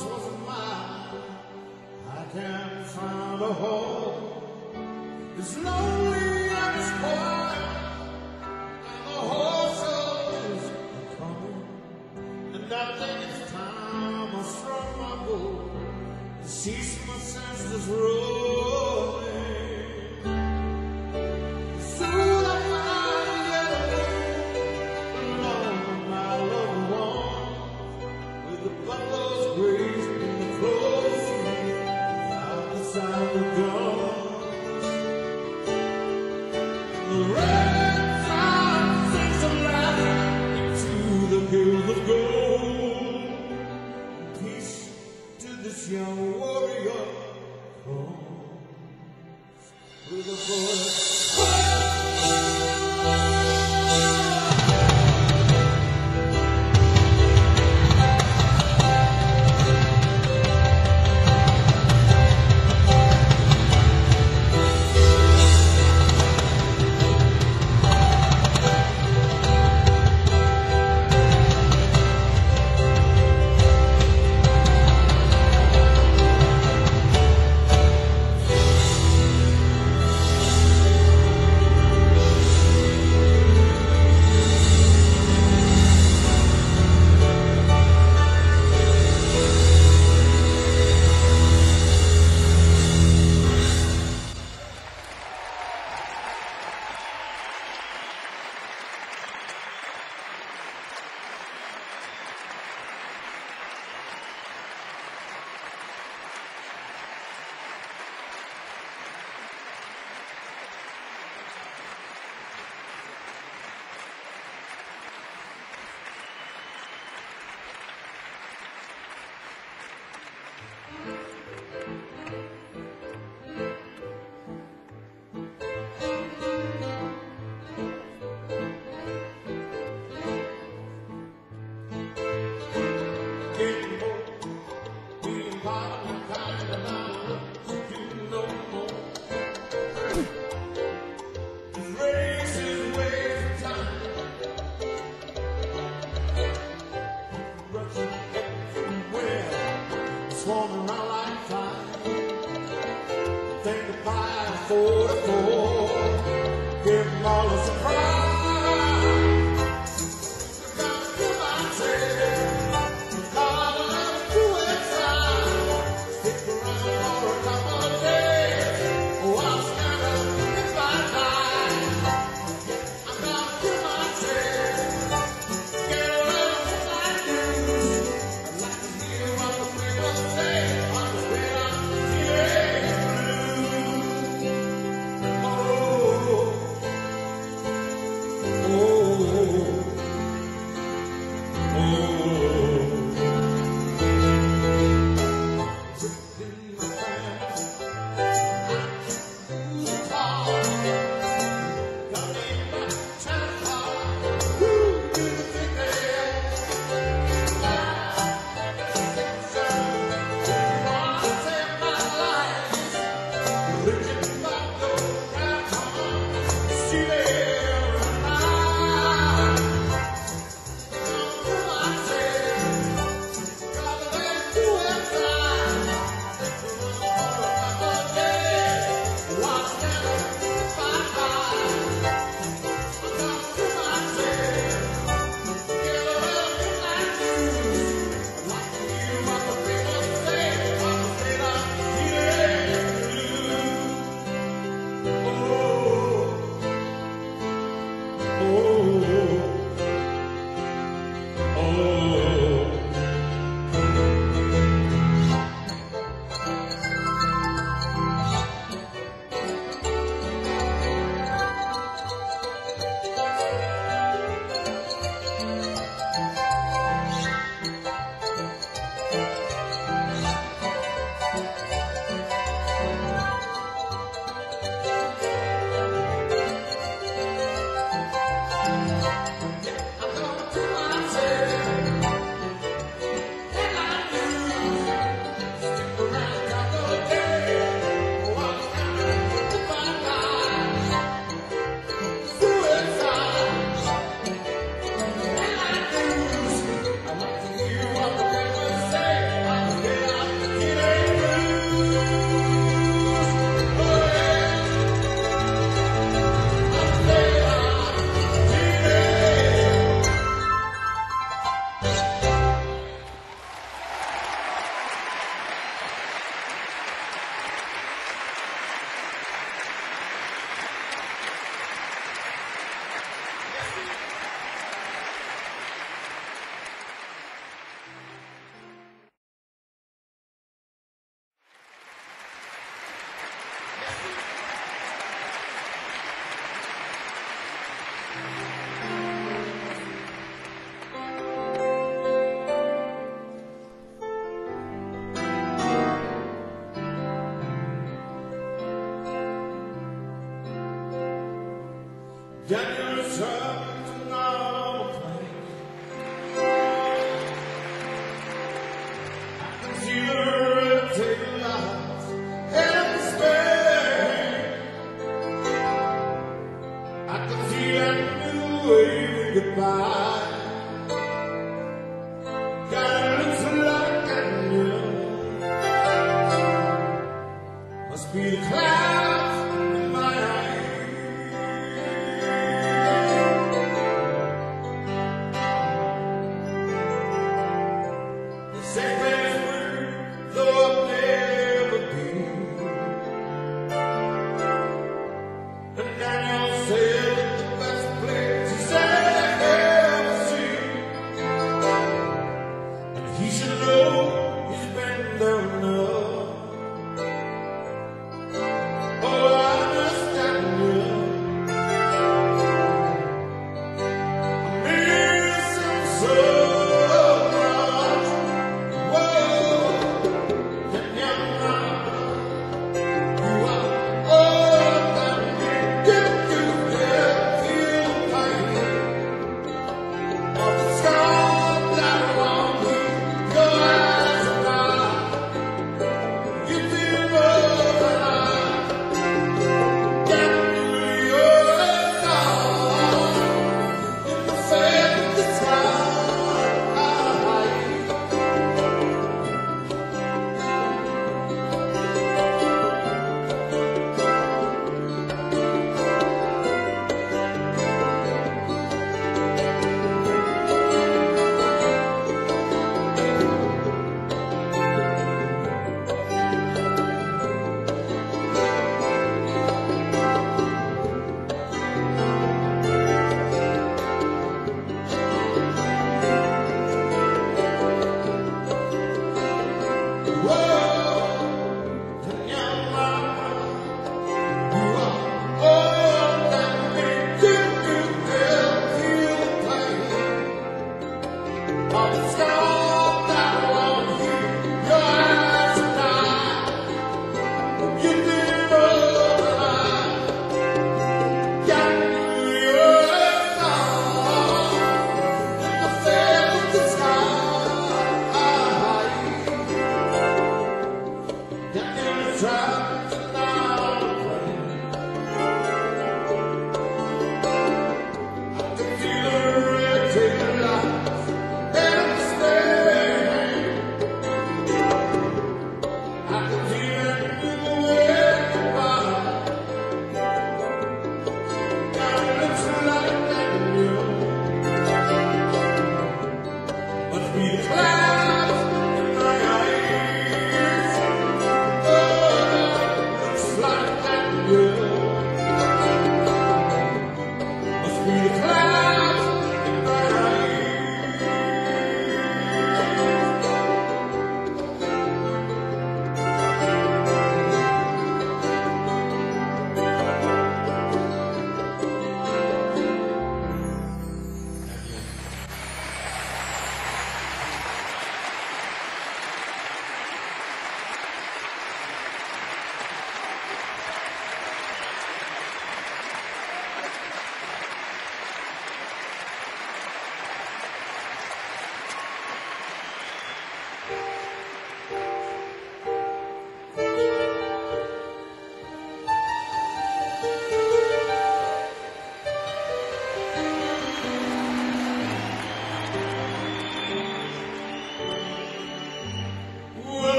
once was mine. I can't find a home. It's lonely and it's quiet, and the horses are coming. And I think it's time I struck my bow and cease my senseless rolling. Soon I find a yellow along with my loved one, with the buffalo's grace and the clothes out beside the gun. The red sun sinks a light into the hills of gold. Peace to this young warrior comes with a voice. Swarming around like fire. Think the fire forty-four. Give them all a surprise. Gotta give my tail. All of them to inside. Stick around for a couple of days. Oh, I'll stand up if I die. I gotta give my tail. Get around what I do. I'd like to hear what the people say. On the way I'm here. Oh. Daniel returned to normal place. I can see the red tail lights and the Spain. I can see that new waving goodbye. God looks like Daniel. Must be the clouds in my eyes. The same place where though I've never been. And Daniel said it's the best place he said I've ever seen. And he should know he's been there enough.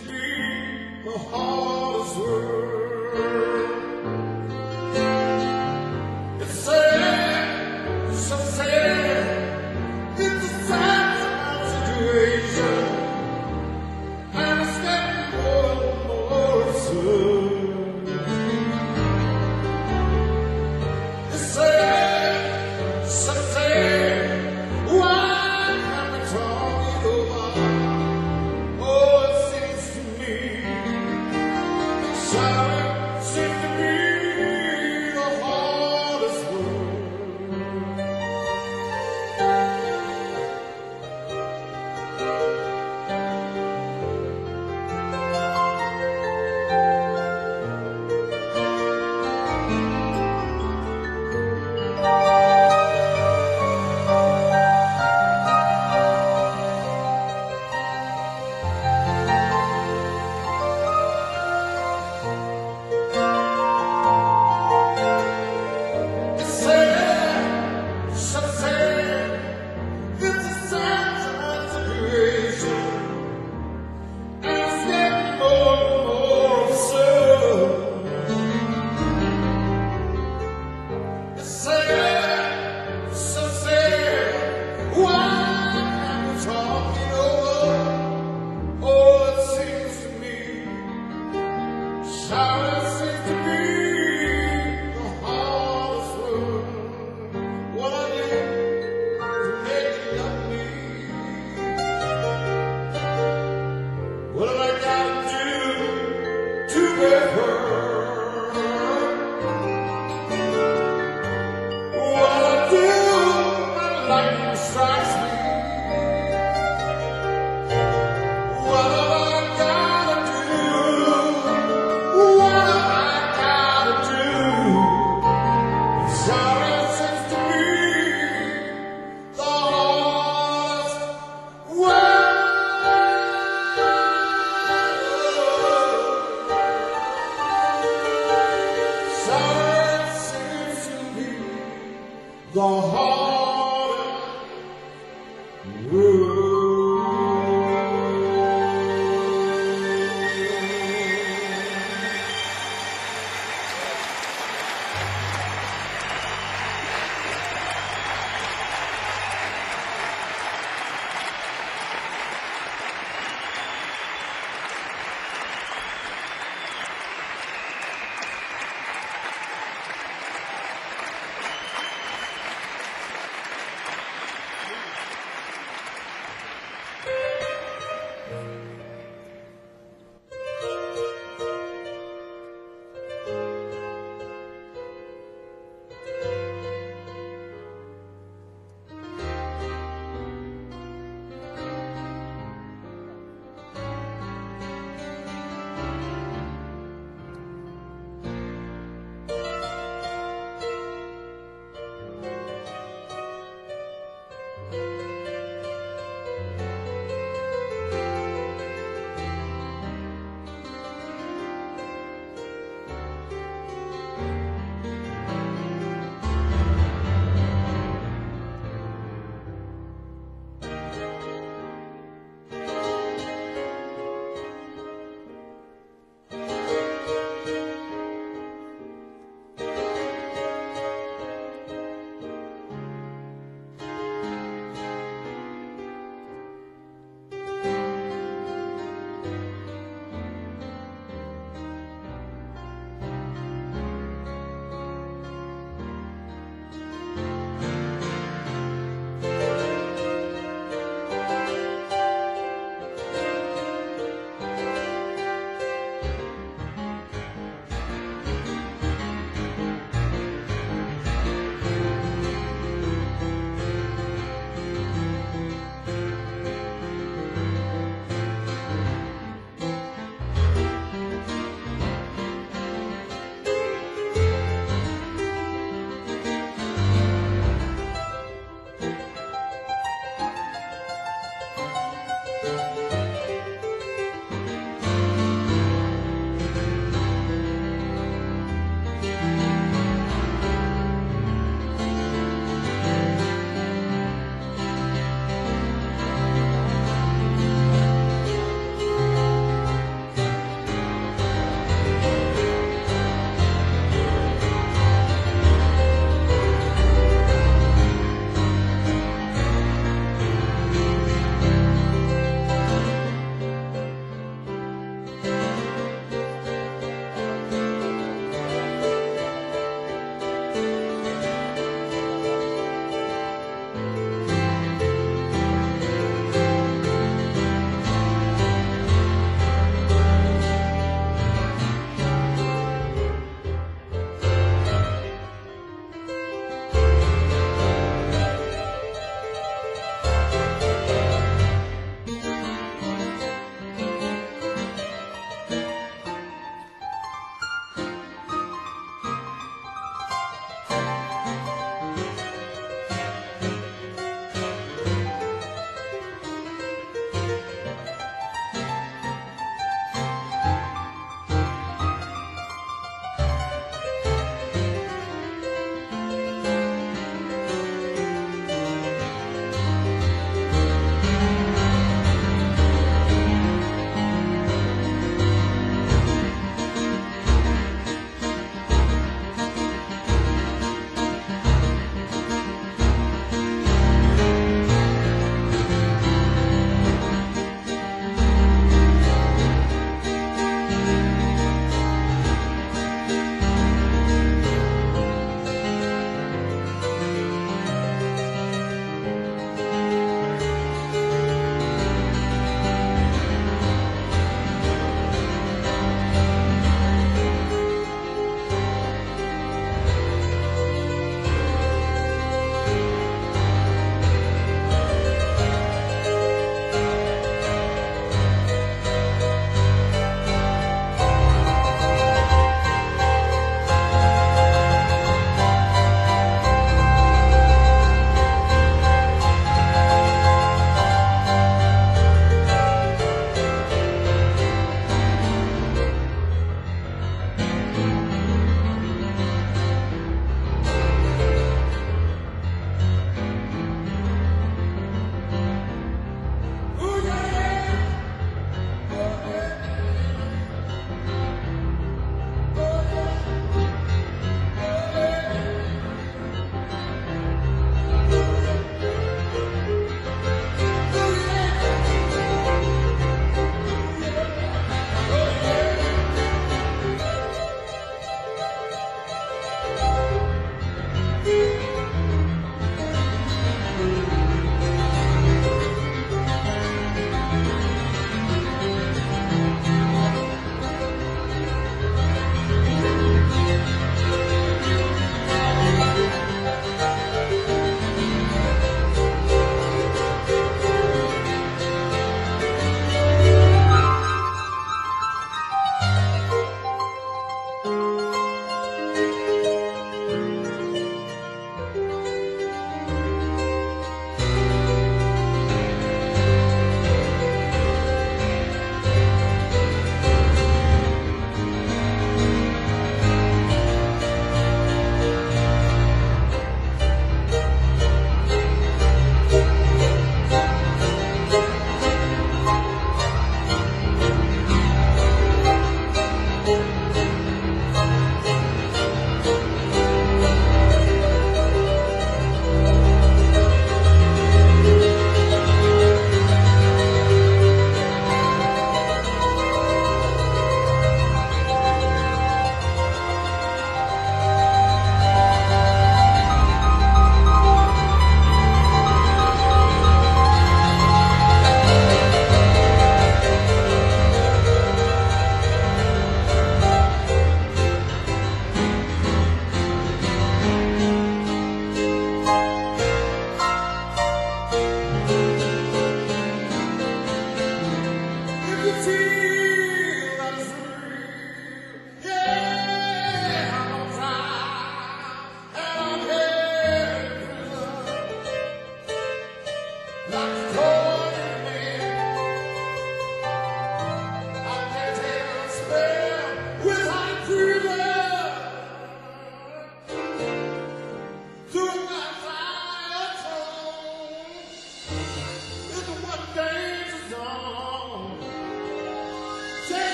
to be the hardest word. It's sad, so sad, it's a sad situation, and it's getting more and more absurd. It's sad, so sad, why can't we talk it over? Oh, it seems to me sorry seems to be the hardest word. It's sad, so sad, it's a sad situation, and it's getting more and more absurd. It's sad, so sad, why can't we talk it over? Oh, it seems to me, sorry seems to be the hardest word. What I did to make you love me? What have I got to do to get her? What I do when lightning strikes me? What have I got to do? What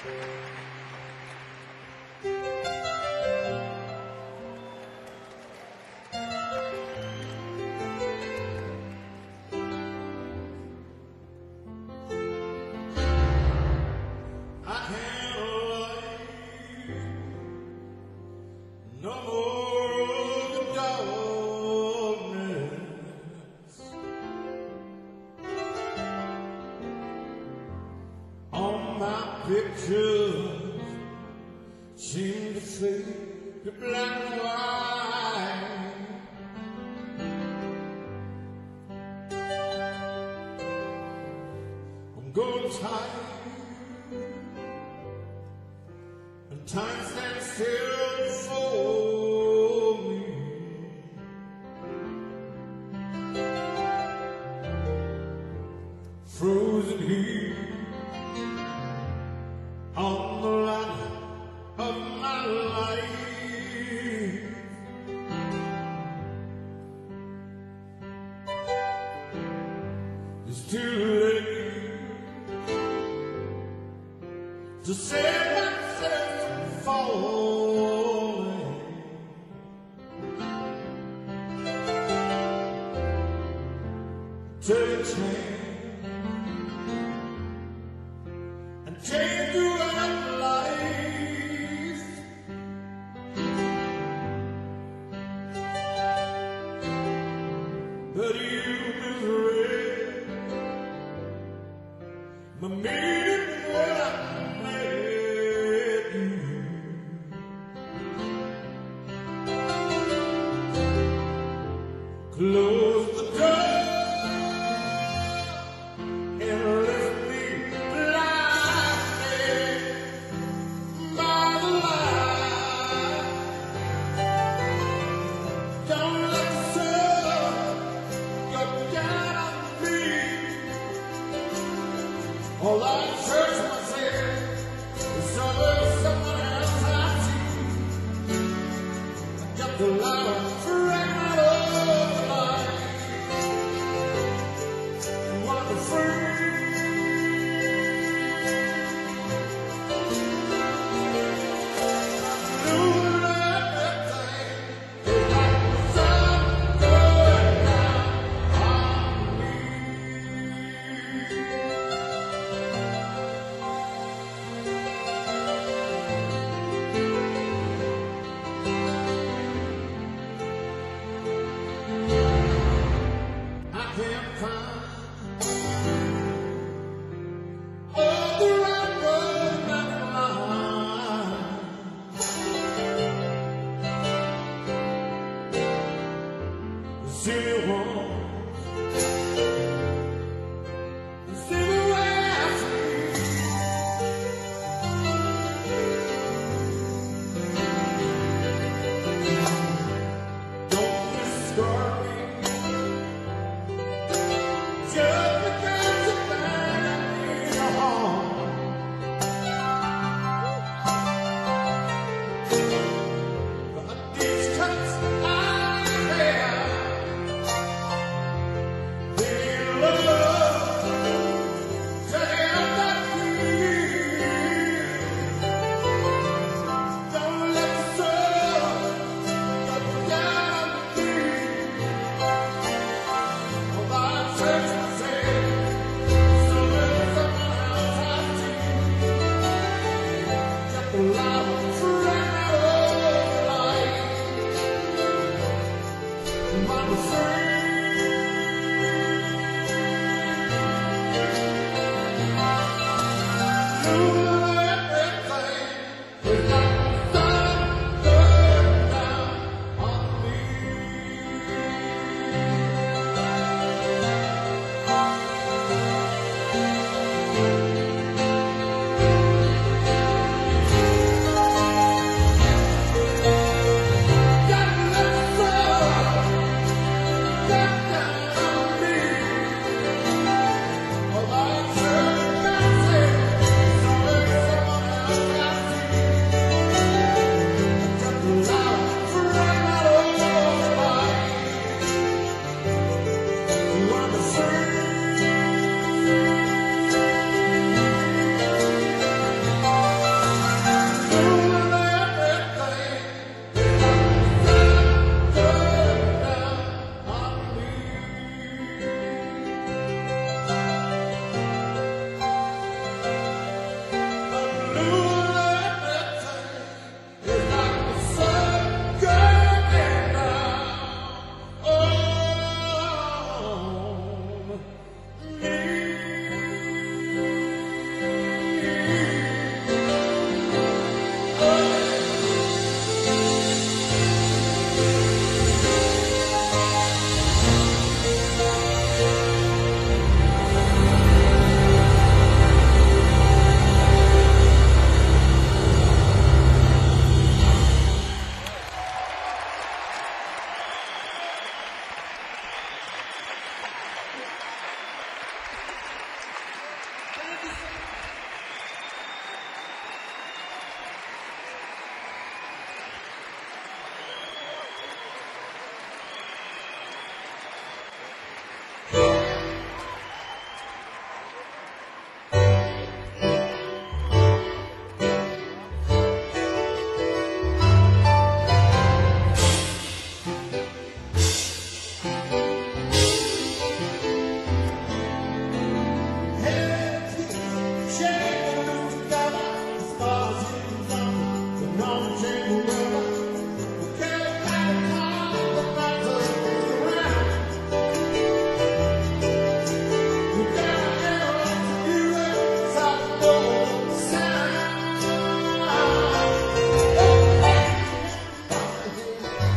No more of the darkness on my pictures seem to fade to black and white. I'm going tight and time stands still for me. Frozen here on the line of my life. It's too late to save myself from falling. Take a chance and take you out of life. But you misread my meaning when I met you. Close the door and left me blinded by the light. Don't let the sun go down on me. All I search myself is somewhere, someone else I see. I got the light fragment of life. I want to free. Doing everything like the sun going down on me. I can't find all the right words back in my mind. The silly ones, the silly way I feel. Don't discard me just because you find me a home. But these cuts I have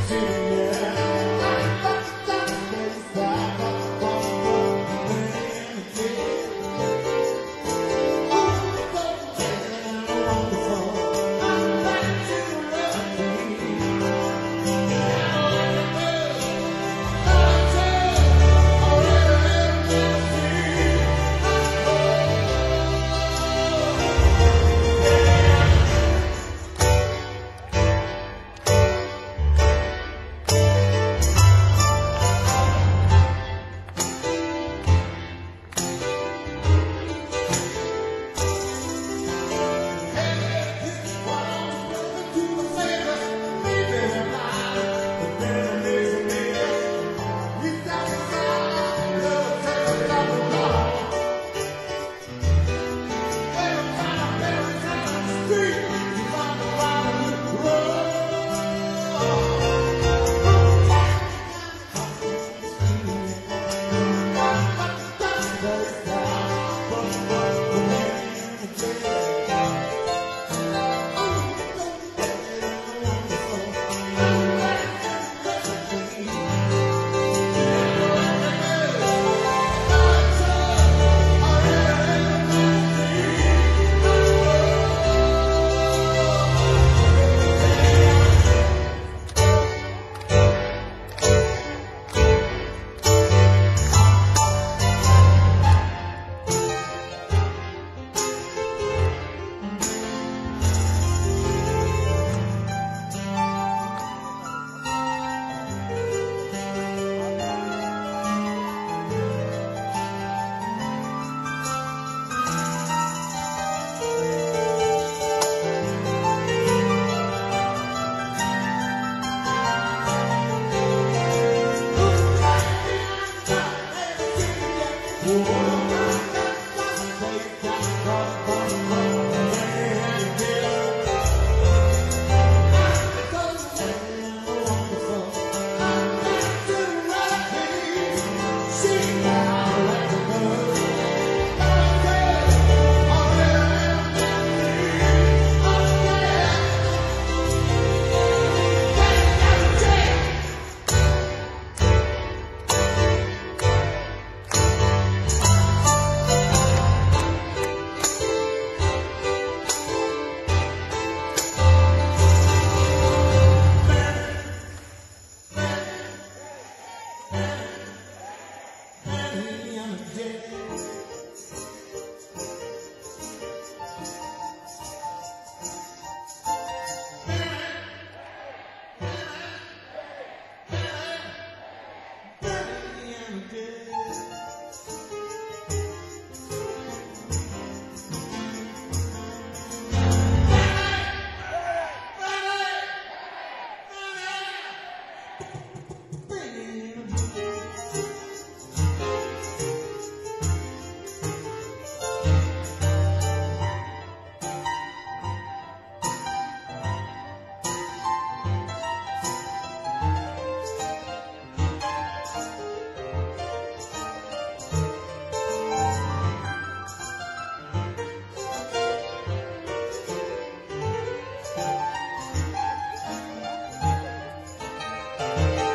Bye.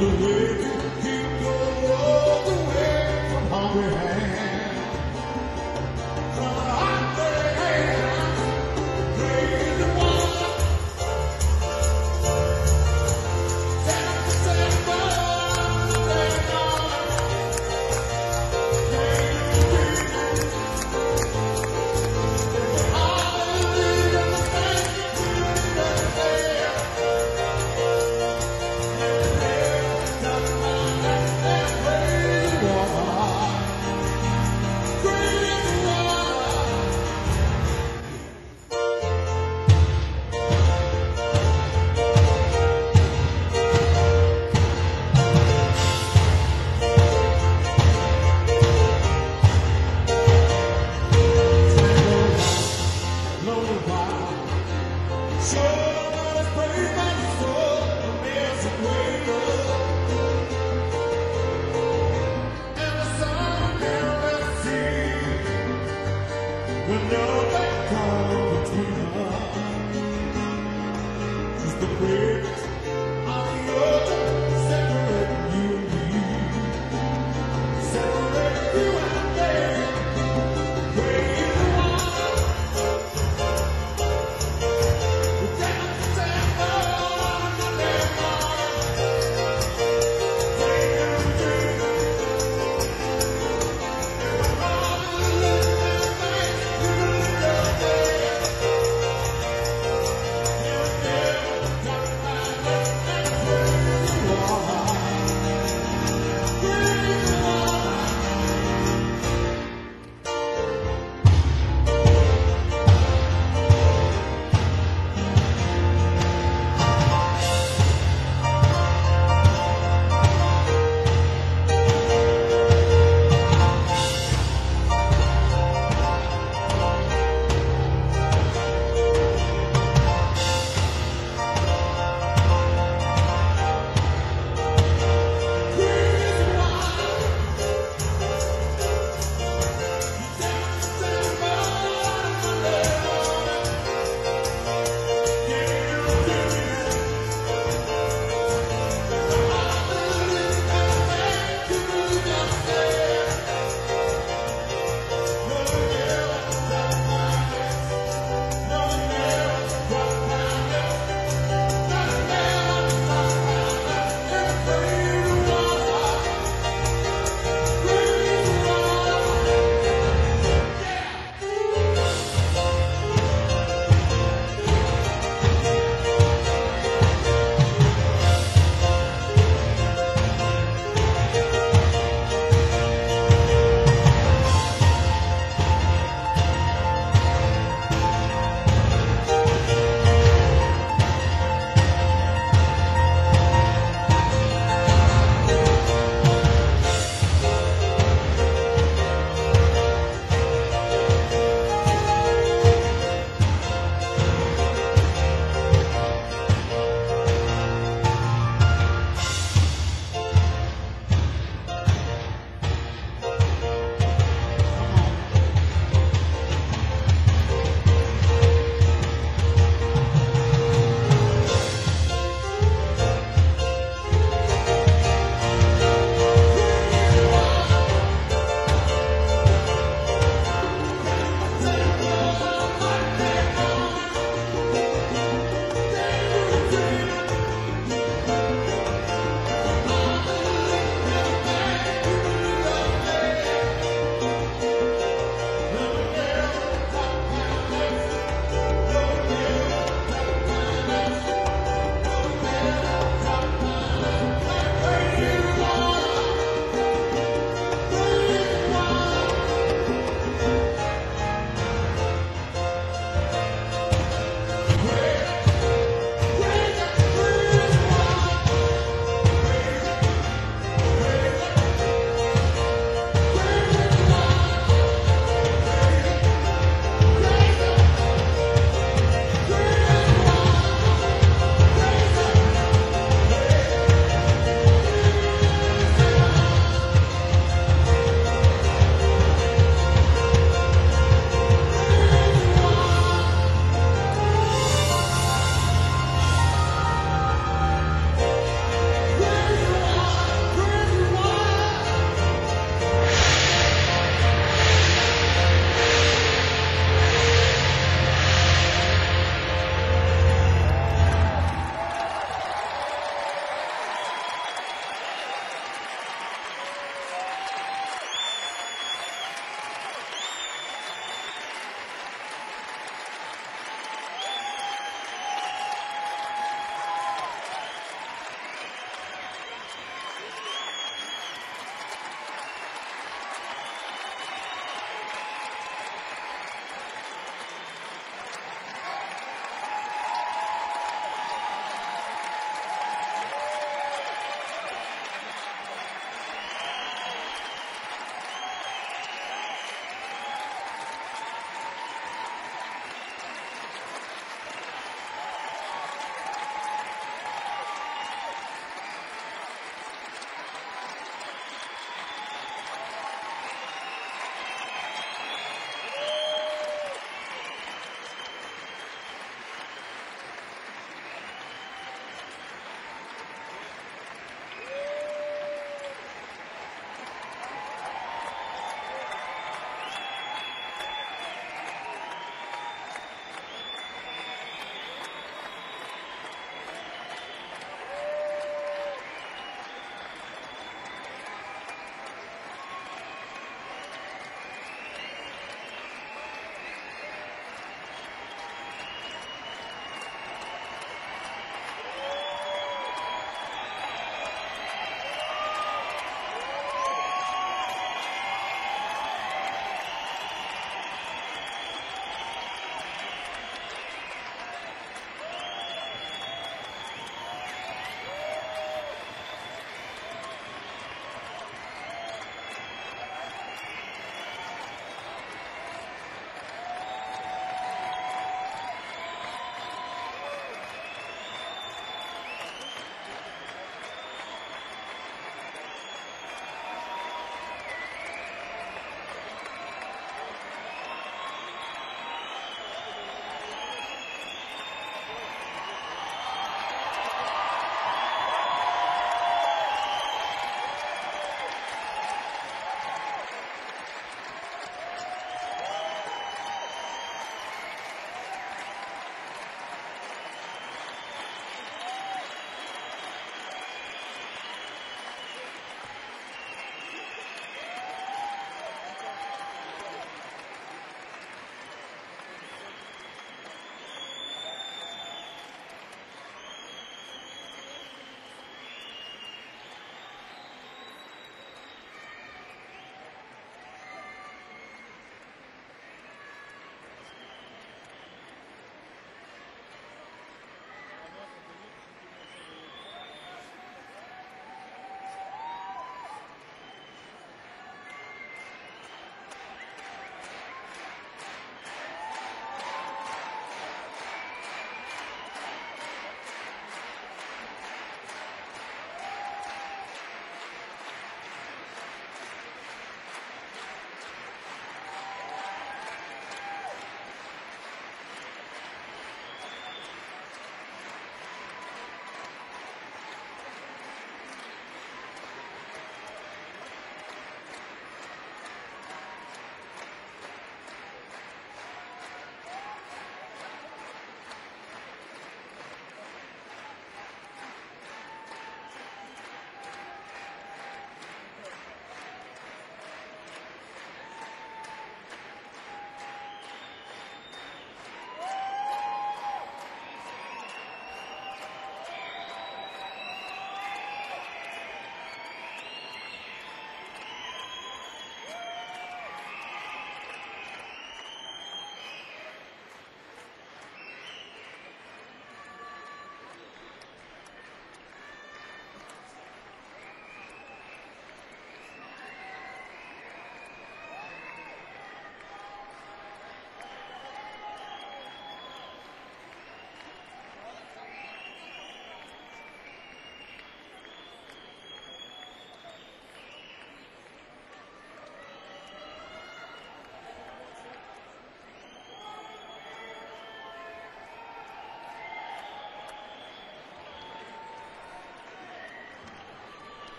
the way, keep your world away from hungry hands. From a hungry hand, crazy woman. Stand up, stand up, stand on.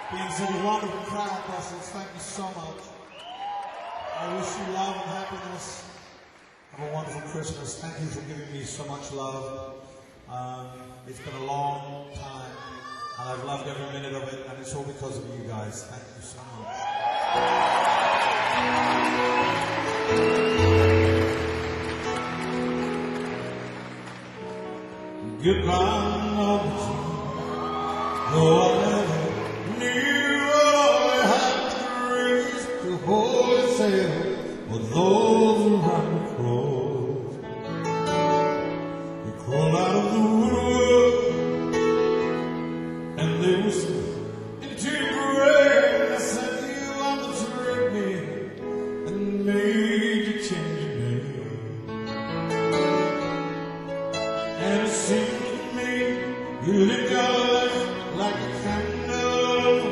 Being such a wonderful crowd, Brussels, thank you so much. I wish you love and happiness. Have a wonderful Christmas. Thank you for giving me so much love. Um, it's been a long time, and I've loved every minute of it, and it's all because of you guys. Thank you so much. Goodbye, Mama. Though I never knew what I had to raise to hold sail with those around the cross. You crawled out of the woodwork and they whispered into your brain. I said you understood me and made you change your name. And it seemed to me you lived your life like a candle,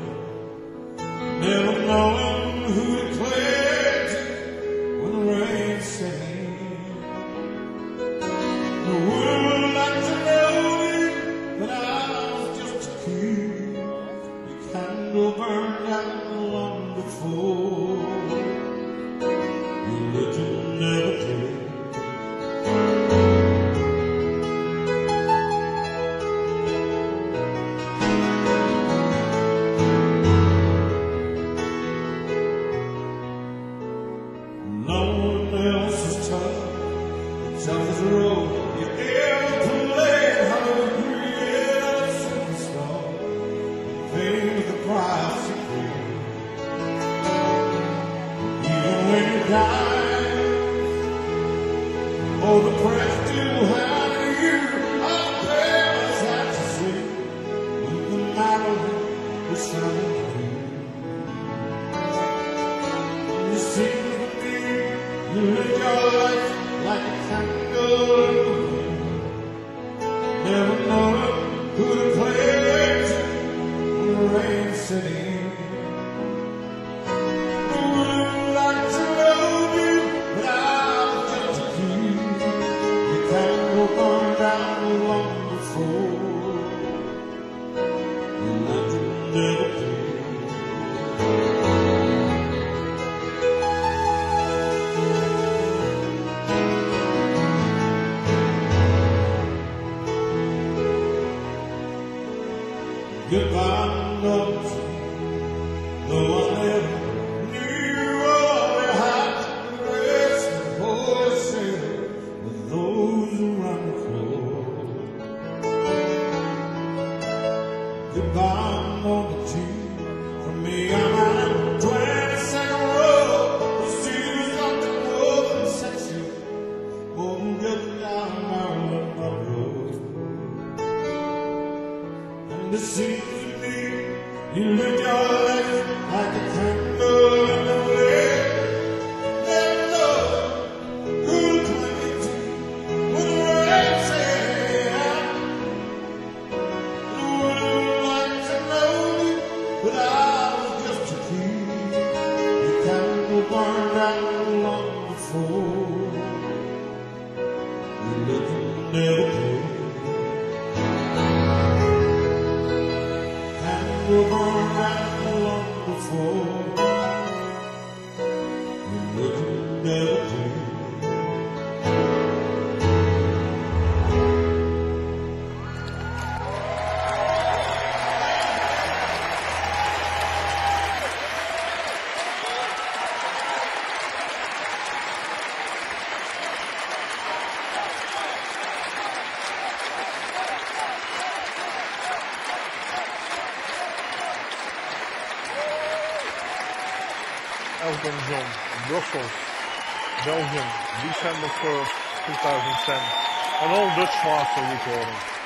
never knowing who to cling to when the rain set in. I would like to know you, but I was just a kid. Your candle burned out long before your legend never did. Oh, the press still had you, all the bells had to sing, with the melody was shining. You sing with me, you live your life like a candle, never knowing who to play to when the rain set in. Long before you left it never did. Goodbye, love, though I never knew all I had to grace and hold sail with those around the floor. Goodbye, Mama G. From me, I'm on the twenty-second row. The students up the northern section, more than just down Maryland Road. And it seems to me you lived your life like a candle in the wind. Never know who to cling to when the rain set out. But I was just a kid. Your candle burned out long before your legend never did. Candle burned out long before your legend never did. Elton John, Brussels, Belgium, December first, two thousand ten. An all Dutch master recording.